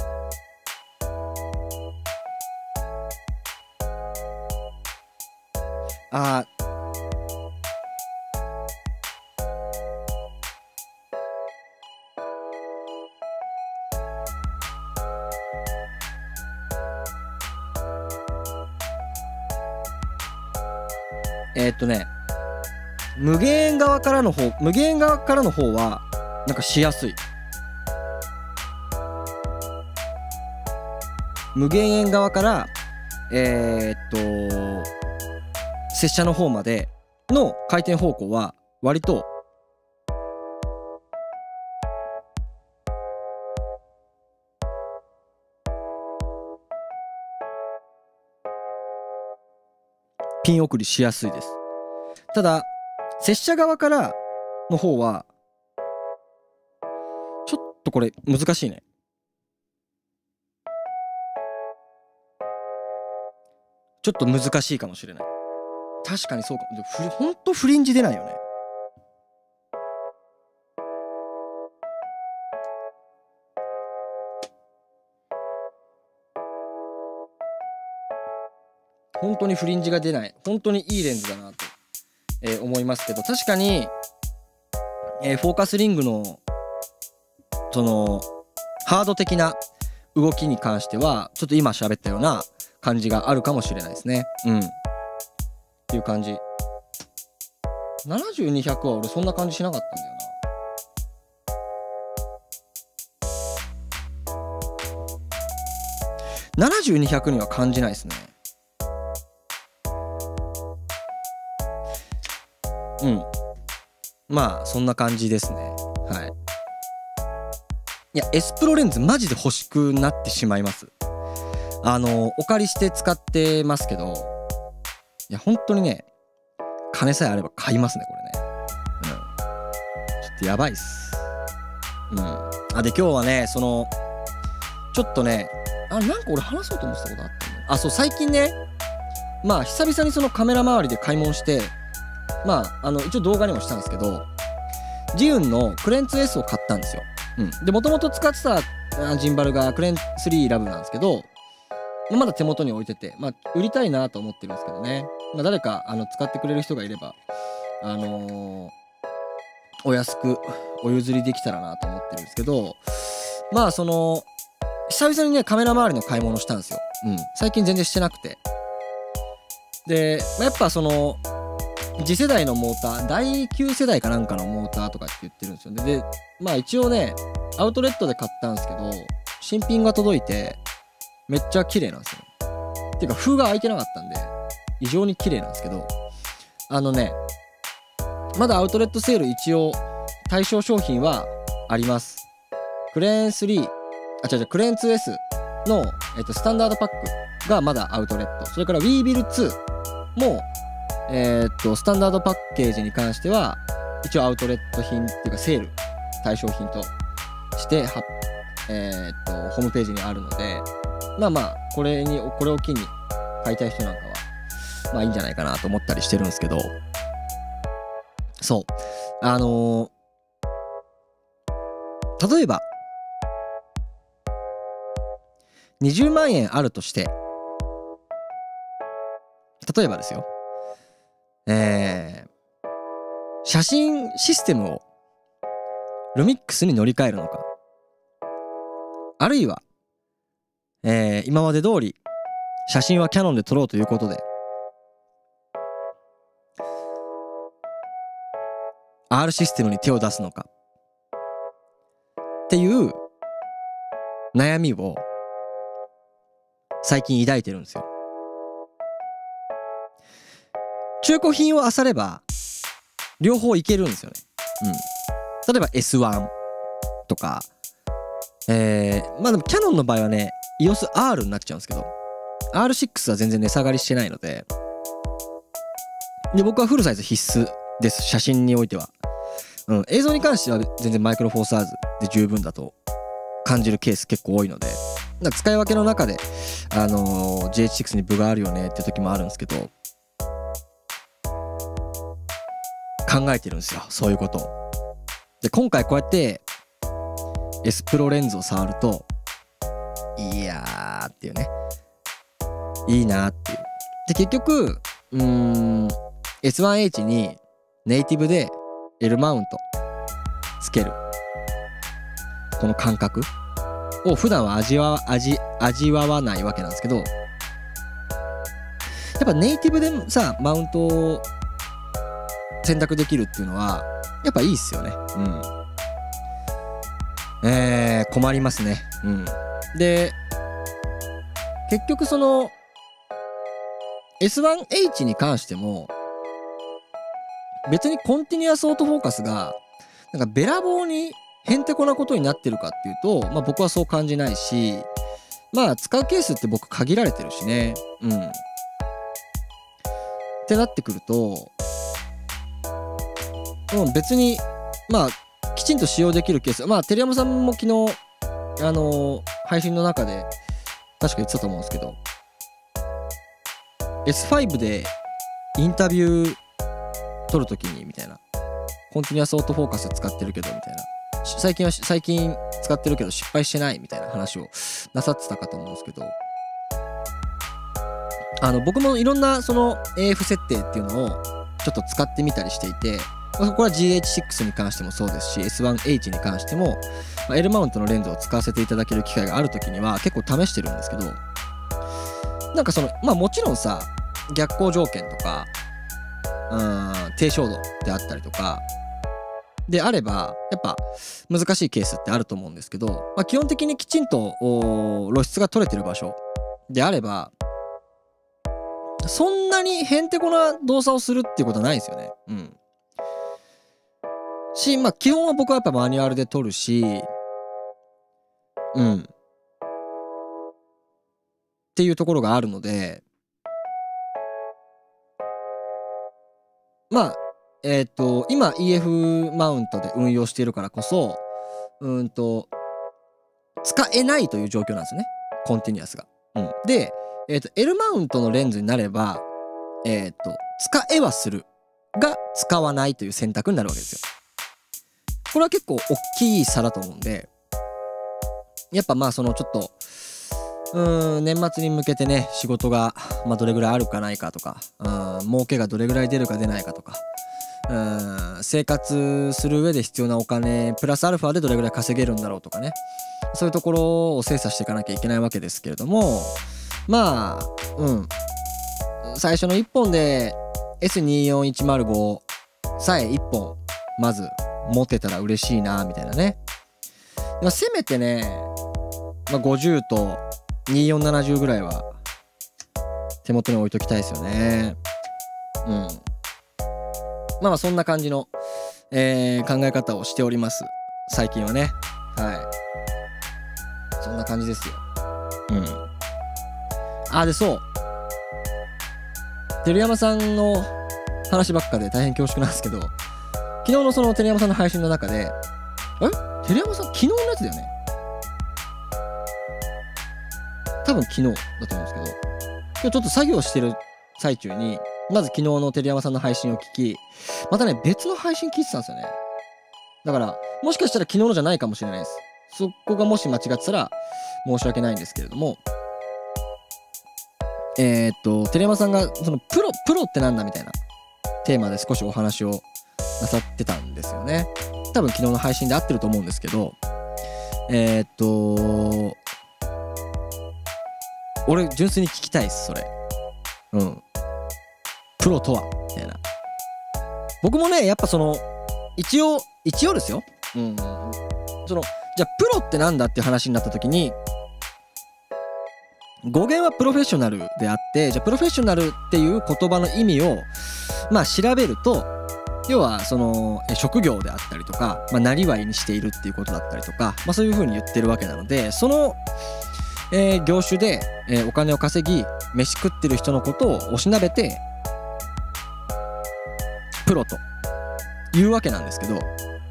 無限側からの方はなんかしやすい。無限円側から拙者の方までの回転方向は割とピン送りしやすいです。ただ拙者側からの方はちょっとこれ難しいね。ちょっと難しいかもしれない。確かにそうかも。ほんとフリンジ出ないよね。本当にフリンジが出ない。本当にいいレンズだなと、思いますけど、確かに、フォーカスリングのそのハード的な動きに関してはちょっと今喋ったような感じがあるかもしれないですね。っていう感じ。70200は俺そんな感じしなかったんだよな。70200には感じないですね。まあそんな感じですね。はい。いや S プロレンズマジで欲しくなってしまいます。お借りして使ってますけど、いや本当にね、金さえあれば買いますねこれね。ちょっとやばいっす。で今日はね、そのちょっとね、なんか俺話そうと思ってたことあったの。そう、最近ね、まあ久々にそのカメラ周りで買い物して、一応動画にもしたんですけど、ジウンのクレン 2S を買ったんですよ。でもともと使ってたジンバルがクレン3ラブなんですけど、まだ手元に置いてて、売りたいなと思ってるんですけどね。誰か使ってくれる人がいればお安くお譲りできたらなと思ってるんですけど、その久々にねカメラ周りの買い物したんですよ。最近全然してなくて。で、やっぱその次世代のモーター、第9世代かなんかのモーターとかって言ってるんですよね。で一応ねアウトレットで買ったんですけど、新品が届いてめっちゃ綺麗なんですよ。っていうか封が開いてなかったんで異常に綺麗なんですけど、まだアウトレットセール一応対象商品はあります。クレーン3、クレーン 2S の、スタンダードパックがまだアウトレット。それから WeBill2 もスタンダードパッケージに関しては一応アウトレット品っていうかセール対象品としてホームページにあるので、これを機に買いたい人なんかはいいんじゃないかなと思ったりしてるんですけど、そう例えば20万円あるとして、例えばですよ、写真システムをルミックスに乗り換えるのか、あるいは、今まで通り写真はキヤノンで撮ろうということで R システムに手を出すのかっていう悩みを最近抱いてるんですよ。中古品を漁れば両方いけるんですよね。例えば S1 とか、でもキヤノンの場合はね EOS-R になっちゃうんですけど、 R6 は全然値下がりしてないので、僕はフルサイズ必須です、写真においては。映像に関しては全然マイクロフォーサーズで十分だと感じるケース結構多いので、使い分けの中でGH6 に分があるよねっていう時もあるんですけど、考えてるんですよ、そういうことを。で今回こうやって S プロレンズを触ると、いやーっていうね、いいなっていう。で結局S1H にネイティブで L マウントつけるこの感覚を普段は味わわないわけなんですけど、やっぱネイティブでさマウントを選択できるっていうのはやっぱいいっすよね。困りますね。で結局その S1H に関しても別にコンティニュアスオートフォーカスがなんかべらぼうにへんてこなことになってるかっていうと、僕はそう感じないし、使うケースって僕限られてるしね。 ってなってくると、別にまあきちんと使用できるケース、まあ照山さんも昨日配信の中で確か言ってたと思うんですけど、 S5 でインタビュー撮るときにみたいな、コンティニュアスオートフォーカス使ってるけどみたいな、最近使ってるけど失敗してないみたいな話をなさってたかと思うんですけど、僕もいろんなその AF 設定っていうのをちょっと使ってみたりしていて、これは GH6 に関してもそうですし S1H に関しても、L マウントのレンズを使わせていただける機会があるときには結構試してるんですけど、なんかそのもちろんさ、逆光条件とか低照度であったりとかであればやっぱ難しいケースってあると思うんですけど、基本的にきちんと露出が取れてる場所であればそんなにへんてこな動作をするっていうことはないんですよね。基本は僕はやっぱマニュアルで撮るし、っていうところがあるので、今 EF マウントで運用しているからこそ使えないという状況なんですね、コンティニュアスが。で、L マウントのレンズになれば使えはするが使わないという選択になるわけですよ。これは結構大きい差だと思うんで、やっぱそのちょっと年末に向けてね、仕事がどれぐらいあるかないかとか、儲けがどれぐらい出るか出ないかとか、生活する上で必要なお金プラスアルファでどれぐらい稼げるんだろうとかね、そういうところを精査していかなきゃいけないわけですけれども、最初の1本で S24105 さえ1本まず持ってたら嬉しいなみたいなね。せめてね、50と2470ぐらいは手元に置いときたいですよね。そんな感じの、考え方をしております最近はね。そんな感じですよ。でそう照山さんの話ばっかで大変恐縮なんですけど、昨日のその照山さんの配信の中で照山さん昨日のやつだよね、多分昨日だと思うんですけど、今日ちょっと作業してる最中にまず昨日の照山さんの配信を聞き、またね別の配信聞いてたんですよね。だからもしかしたら昨日のじゃないかもしれないです。そこがもし間違ってたら申し訳ないんですけれども、照山さんがそのプロってなんだみたいなテーマで少しお話をなさってたんですよね。多分昨日の配信で合ってると思うんですけど、俺純粋に聞きたいっすそれ。プロとはみたいな。僕もねやっぱその一応ですよ。そのじゃあプロってなんだっていう話になった時に、語源はプロフェッショナルであって、じゃあプロフェッショナルっていう言葉の意味を調べると、要はその職業であったりとか、なりわいにしているっていうことだったりとか、そういう風に言ってるわけなので、その、業種で、お金を稼ぎ飯食ってる人のことをおしなべてプロというわけなんですけど、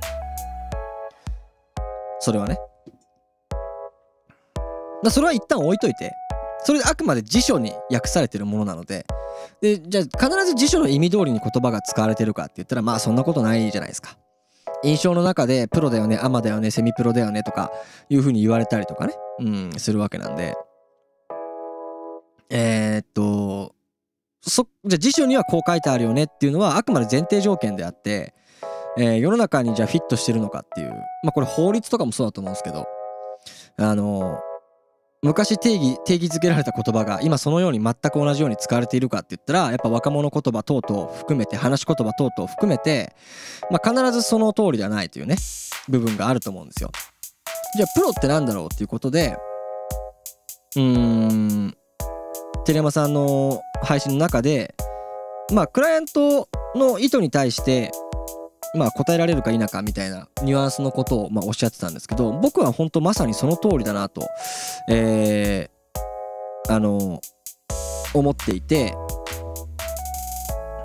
それはねそれは一旦置いといて、それであくまで辞書に訳されてるものなので、じゃあ必ず辞書の意味通りに言葉が使われてるかって言ったらそんなことないじゃないですか。印象の中でプロだよね、アマだよね、セミプロだよねとかいう風に言われたりとかね、するわけなんで、じゃあ辞書にはこう書いてあるよねっていうのはあくまで前提条件であって、世の中にじゃあフィットしてるのかっていう、これ法律とかもそうだと思うんですけど、昔定義づけられた言葉が今そのように全く同じように使われているかって言ったら、やっぱ若者言葉等々含めて、話し言葉等々含めて、必ずその通りではないというね部分があると思うんですよ。じゃあプロってなんだろうっていうことで、照山さんの配信の中でクライアントの意図に対して答えられるか否かみたいなニュアンスのことをおっしゃってたんですけど、僕は本当まさにその通りだなと、思っていて、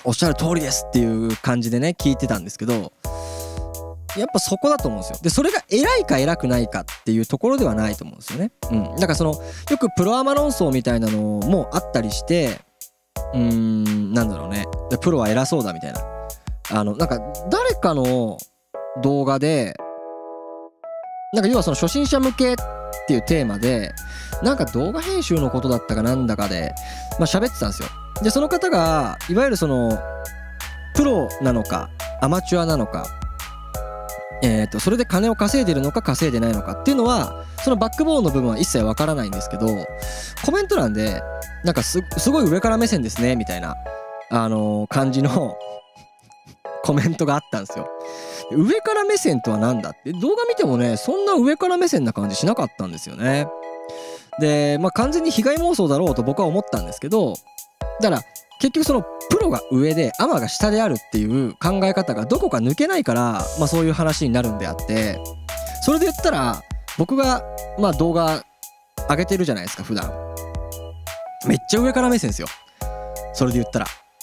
おっしゃる通りですっていう感じでね聞いてたんですけど、やっぱそこだと思うんですよ。でそれが偉いか偉くないかっていうところではないと思うんですよね。だからよくプロアマ論争みたいなのもあったりして、なんだろうね、プロは偉そうだみたいな、なんか誰かの動画でなんか要は初心者向けっていうテーマでなんか動画編集のことだったかなんだかで喋ってたんですよ。でその方がいわゆるプロなのかアマチュアなのか、それで金を稼いでるのか稼いでないのかっていうのはそのバックボーンの部分は一切わからないんですけど、コメント欄でなんかすごい上から目線ですねみたいな感じのコメントがあったんですよ。上から目線とはなんだって動画見てもねそんな上から目線な感じしなかったんですよね。で完全に被害妄想だろうと僕は思ったんですけど、だから結局プロが上でアマが下であるっていう考え方がどこか抜けないから、そういう話になるんであって、それで言ったら僕が動画上げてるじゃないですか普段。めっちゃ上から目線ですよそれで言ったら。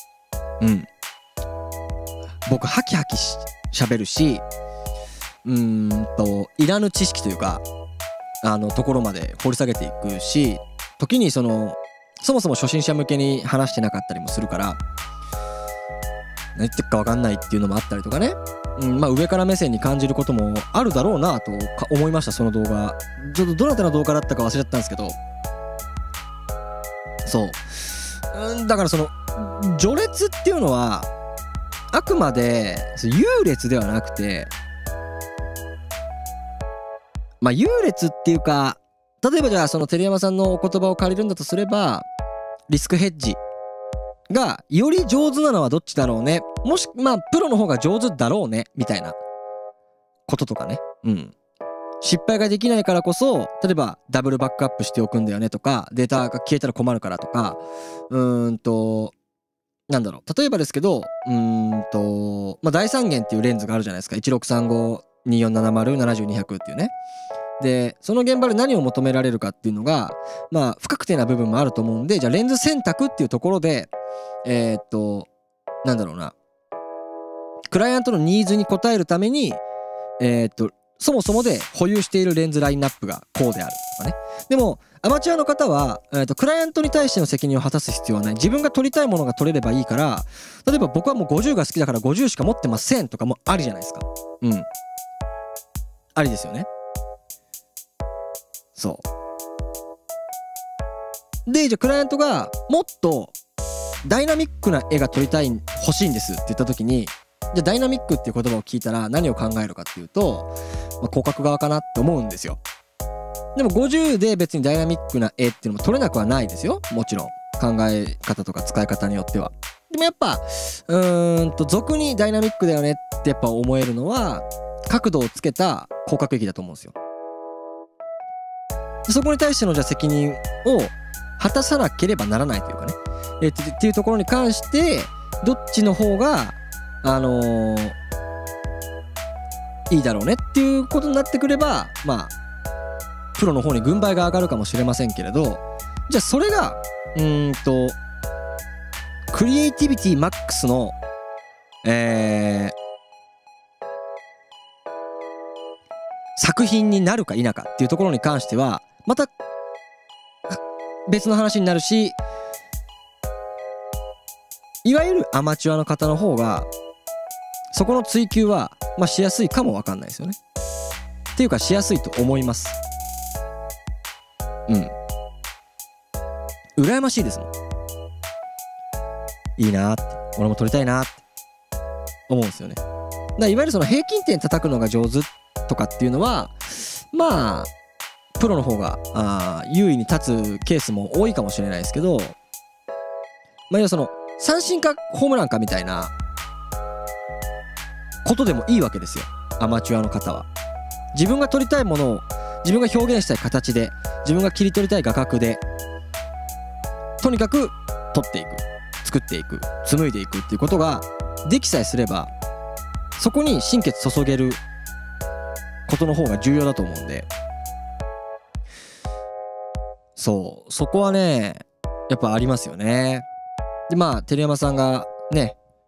僕ハキハキ喋るし、いらぬ知識というかところまで掘り下げていくし、時にそもそも初心者向けに話してなかったりもするから何言ってるか分かんないっていうのもあったりとかね、上から目線に感じることもあるだろうなと思いました。その動画ちょっとどなたの動画だったか忘れちゃったんですけど、そうだから序列っていうのはあくまで優劣ではなくて、優劣っていうか、例えばじゃあ照山さんのお言葉を借りるんだとすればリスクヘッジがより上手なのはどっちだろうね、もしプロの方が上手だろうねみたいなこととかね、失敗ができないからこそ例えばダブルバックアップしておくんだよねとか、データが消えたら困るからとか、なんだろう、例えばですけど大三元っていうレンズがあるじゃないですか。1635-2470-70-200っていうね。でその現場で何を求められるかっていうのが不確定な部分もあると思うんで、じゃあレンズ選択っていうところでなんだろうな、クライアントのニーズに応えるためにそもそもで保有しているレンズラインナップがこうであるとかね。でもアマチュアの方は、クライアントに対しての責任を果たす必要はない。自分が撮りたいものが撮れればいいから、例えば僕はもう50が好きだから50しか持ってませんとかもありじゃないですか。ありですよね。そうで、じゃあクライアントがもっとダイナミックな絵が撮りたい欲しいんですって言った時に、じゃあダイナミックっていう言葉を聞いたら何を考えるかっていうと、広角側かなって思うんですよ。でも50で別にダイナミックな絵っていうのも撮れなくはないですよ、もちろん考え方とか使い方によっては。でもやっぱ俗にダイナミックだよねってやっぱ思えるのは角度をつけた広角域だと思うんですよ。でそこに対してのじゃあ責任を果たさなければならないというかね、っていうところに関してどっちの方がいいだろうねっていうことになってくればプロの方に軍配が上がるかもしれませんけれど、じゃあそれがクリエイティビティマックスの作品になるか否かっていうところに関してはまた別の話になるし、いわゆるアマチュアの方の方がそこの追求はしやすいかもわかんないですよね。っていうかしやすいと思います。羨ましいですもん。いいなーって、俺も撮りたいなーって思うんですよね。だからいわゆる平均点叩くのが上手とかっていうのはプロの方が優位に立つケースも多いかもしれないですけど、要は三振かホームランかみたいなことでもいいわけですよ。アマチュアの方は自分が撮りたいものを自分が表現したい形で、自分が切り取りたい画角でとにかく撮っていく、作っていく、紡いでいくっていうことができさえすれば、そこに心血注げることの方が重要だと思うんで、そこはねやっぱありますよね。で照山さんがね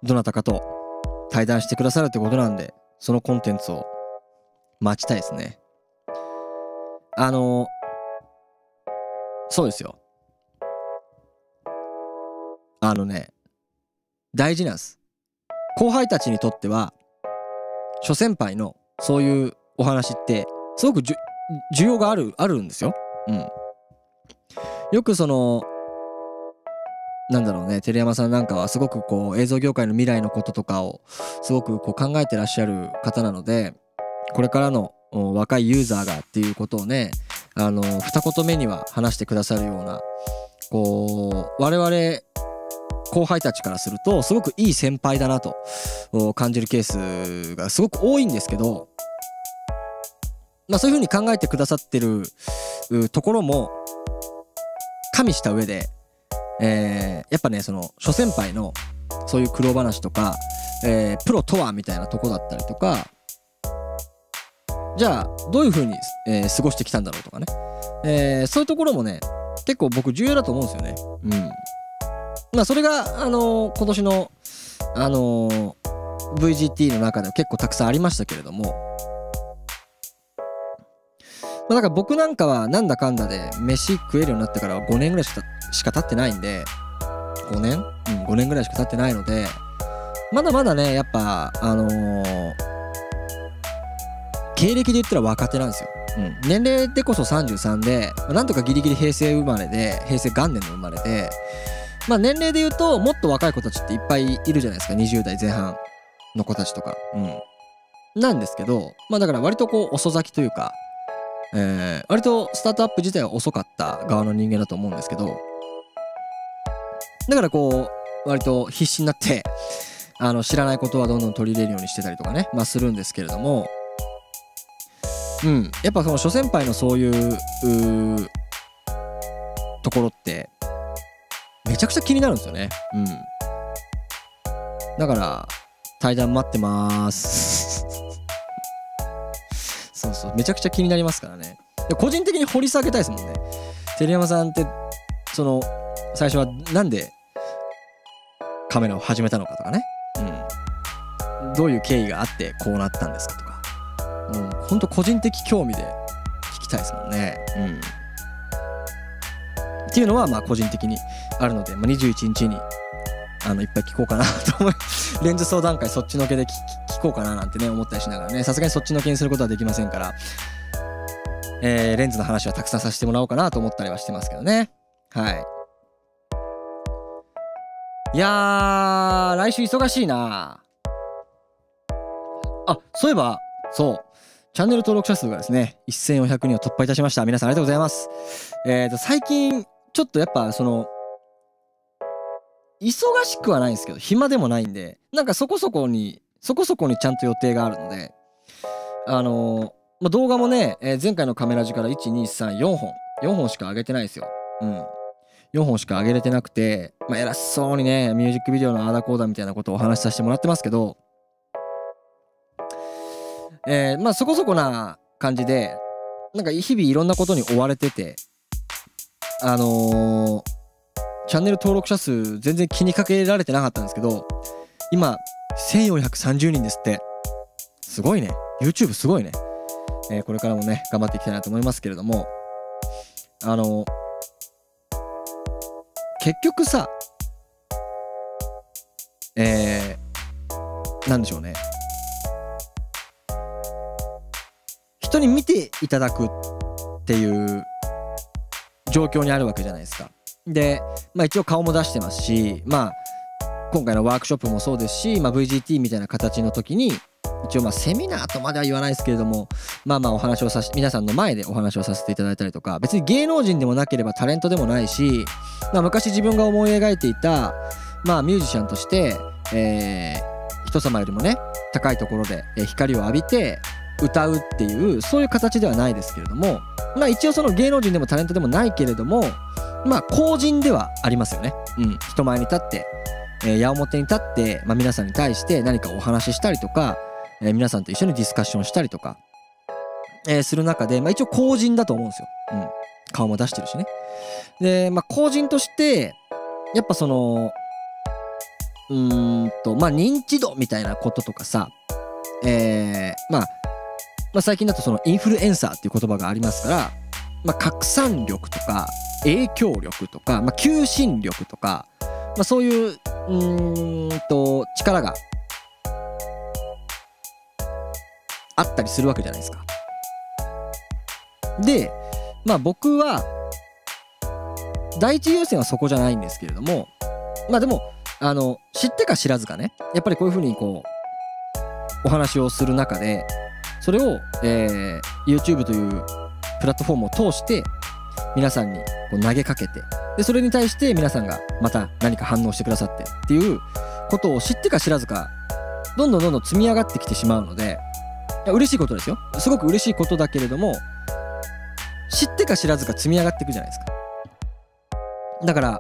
どなたかと対談してくださるってことなんで、そのコンテンツを待ちたいですね。そうですよ。大事なんです。後輩たちにとっては諸先輩のそういうお話ってすごく需要があるんですよ。よくなんだろうね、照山さんなんかはすごくこう映像業界の未来のこととかをすごくこう考えてらっしゃる方なので、これからの若いユーザーがっていうことをね、二言目には話してくださるような、こう我々後輩たちからするとすごくいい先輩だなと感じるケースがすごく多いんですけど、そういうふうに考えてくださってるところも加味した上で、やっぱね、その諸先輩のそういう苦労話とか、プロとはみたいなとこだったりとか、じゃあどういうふうに、過ごしてきたんだろうとかね、そういうところもね結構僕重要だと思うんですよね。それが今年のVGT の中では結構たくさんありましたけれども、だから僕なんかはなんだかんだで飯食えるようになってからは5年ぐらいしか経ってないんで、5年ぐらいしか経ってないので、まだまだねやっぱ経歴で言ったら若手なんですよ。年齢でこそ33で、なんとかギリギリ平成元年の生まれで、年齢で言うともっと若い子たちっていっぱいいるじゃないですか、20代前半の子たちとか。なんですけど、だから割とこう遅咲きというか、割とスタートアップ自体は遅かった側の人間だと思うんですけど、だからこう割と必死になって知らないことはどんどん取り入れるようにしてたりとかね、するんですけれども、やっぱその諸先輩のそういうところってめちゃくちゃ気になるんですよね。だから対談待ってまーすそうめちゃくちゃ気になりますからね。で個人的に掘り下げたいですもんね。照山さんって最初はなんでカメラを始めたのかとかね、どういう経緯があってこうなったんですかとか、ほんと個人的興味で聞きたいですもんね。っていうのは個人的にあるので、21日にいっぱい聞こうかなと思いレンズ相談会そっちのけで聞こうかななんてね思ったりしながらね、さすがにそっちのけにすることはできませんから、レンズの話はたくさんさせてもらおうかなと思ったりはしてますけどね。いやー、来週忙しいな。そういえばチャンネル登録者数がですね1400人を突破いたしました。皆さんありがとうございます。最近ちょっとやっぱ忙しくはないんですけど暇でもないんで、なんかそこそこにちゃんと予定があるので、動画もね、前回のカメラ字から12344本しか上げてないですよ。4本しか上げれてなくて、偉そうにねミュージックビデオのあーだこーだみたいなことをお話しさせてもらってますけど、そこそこな感じでなんか日々いろんなことに追われてて、チャンネル登録者数全然気にかけられてなかったんですけど、今1430人ですって。すごいね。 YouTube すごいね。これからもね頑張っていきたいなと思いますけれども、結局さ、なんでしょうね、人に見ていただくっていう状況にあるわけじゃないですか。で、一応顔も出してますし、今回のワークショップもそうですし、VGT みたいな形の時に一応セミナーとまでは言わないですけれども、お話を皆さんの前でお話をさせていただいたりとか、別に芸能人でもなければタレントでもないし、昔自分が思い描いていたミュージシャンとして、人様よりもね高いところで光を浴びて歌うっていうそういう形ではないですけれども、一応その芸能人でもタレントでもないけれども、公人ではありますよね。人前に立って、矢面に立って、皆さんに対して何かお話ししたりとか、皆さんと一緒にディスカッションしたりとか、する中で、一応公人だと思うんですよ。顔も出してるしね。で、公人としてやっぱまあ認知度みたいなこととかさ、まあ最近だとそのインフルエンサーっていう言葉がありますから、まあ拡散力とか影響力とか、まあ求心力とか、まあそういう力があったりするわけじゃないですか。で、まあ僕は第一優先はそこじゃないんですけれども、まあでも知ってか知らずかね、やっぱりこういうふうにこうお話をする中で、それを、YouTube というプラットフォームを通して皆さんにこう投げかけて、でそれに対して皆さんがまた何か反応してくださってっていうことを知ってか知らずかどんどん積み上がってきてしまうので、いや嬉しいことですよ、すごく嬉しいことだけれども、知ってか知らずか積み上がっていくじゃないですか。だから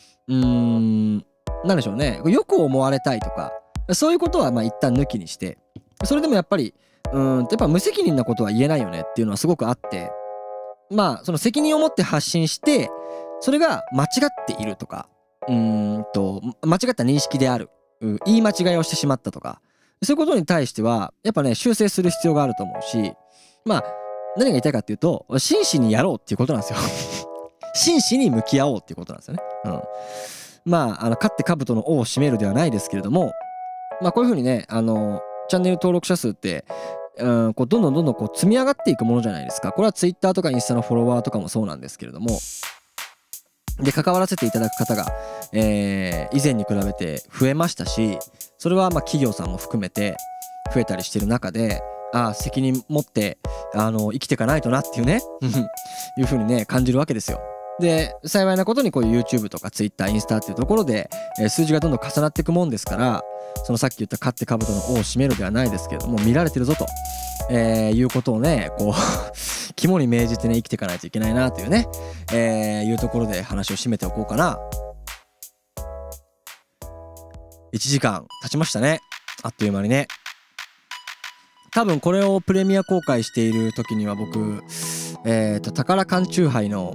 なんでしょうね、よく思われたいとかそういうことはまあ一旦抜きにして、それでもやっぱりやっぱ無責任なことは言えないよねっていうのはすごくあって、まあその責任を持って発信してそれが間違っているとか間違った認識である、言い間違いをしてしまったとか、そういうことに対してはやっぱね修正する必要があると思うし、まあ何が言いたいかっていうと、真摯にやろうっていうことなんですよ真摯に向き合おうっていうことなんですよね。まあ勝って兜の尾を締めるではないですけれども、まあこういうふうにねチャンネル登録者数ってこうどんどんこう積み上がっていくものじゃないですか。これは Twitter とかインスタのフォロワーとかもそうなんですけれども、で関わらせていただく方が、以前に比べて増えましたし、それはまあ企業さんも含めて増えたりしてる中で、責任持って生きていかないとなっていうねいうふうにね感じるわけですよ。で幸いなことにこういう YouTube とか Twitter、インスタっていうところで、数字がどんどん重なっていくもんですから、そのさっき言った勝って兜の尾を締めるではないですけれども、見られてるぞと、いうことをねこう肝に銘じてね生きていかないといけないなというね、いうところで話を締めておこうかな。1時間経ちましたね、あっという間にね。多分これをプレミア公開している時には僕宝缶チューハイの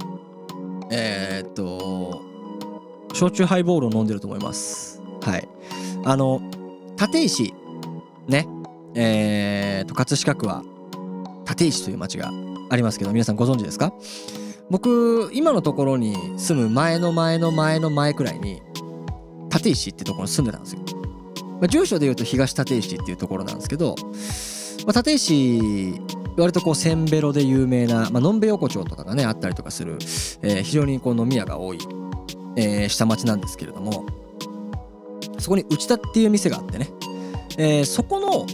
焼酎ハイボールを飲んでると思います。はい。立石ね、葛飾区は立石という町がありますけど、皆さんご存知ですか？僕今のところに住む前の前くらいに立石ってところに住んでたんですよ。住所でいうと東立石っていうところなんですけど、立石割とこうせんべろで有名な、のんべ横丁とかがねあったりとかする、非常にこう飲み屋が多い、下町なんですけれども、そこに内田っていう店があってね、そこの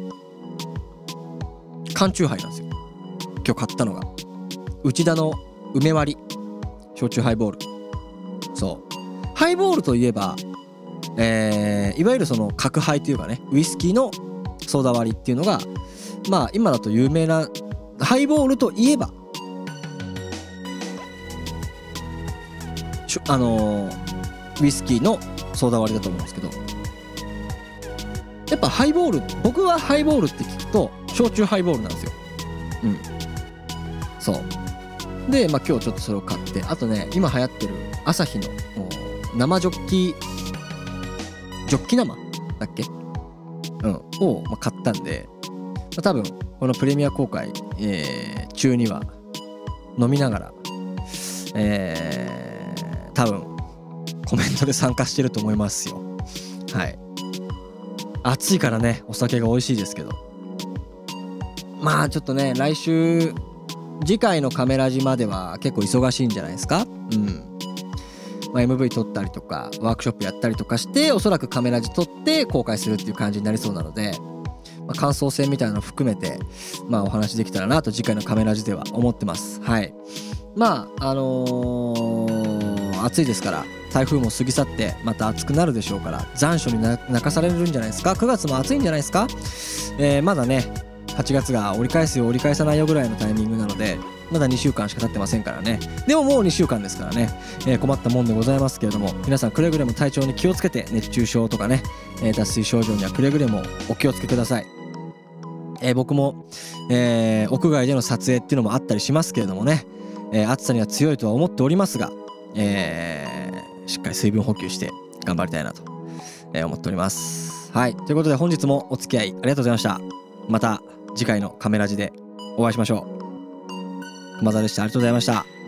缶チューハイなんですよ今日買ったのが。内田の梅割り焼酎ハイボール。そうハイボールといえば、いわゆるその角ハイというかね、ウイスキーのソーダ割りっていうのがまあ今だと有名な、ハイボールといえばウイスキーのソーダ割りだと思うんですけど、やっぱハイボール、僕はハイボールって聞くと焼酎ハイボールなんですよ。そうで、今日ちょっとそれを買って、あとね今流行ってるアサヒの生ジョッキ生だっけを買ったんで、多分このプレミア公開、中には飲みながら、多分コメントで参加してると思いますよ。はい。暑いからねお酒が美味しいですけど、まあちょっとね来週次回のカメラジまでは結構忙しいんじゃないですか。MV 撮ったりとかワークショップやったりとかして、おそらくカメラジ撮って公開するっていう感じになりそうなので、感想戦みたいなの含めてお話できたらなと次回のカメラジでは思ってます。はい。暑いですから、台風も過ぎ去ってまた暑くなるでしょうから、残暑に泣かされるんじゃないですか。9月も暑いんじゃないですか。まだね8月が折り返すよ折り返さないよぐらいのタイミングなので、まだ2週間しか経ってませんからね。でももう2週間ですからね、困ったもんでございますけれども、皆さんくれぐれも体調に気をつけて、熱中症とかね、脱水症状にはくれぐれもお気をつけください。僕も、屋外での撮影っていうのもあったりしますけれどもね、暑さには強いとは思っておりますが、しっかり水分補給して頑張りたいなと、 思っております。はい、ということで本日もお付き合いありがとうございました。また次回のカメラジでお会いしましょう。熊澤でした。ありがとうございました。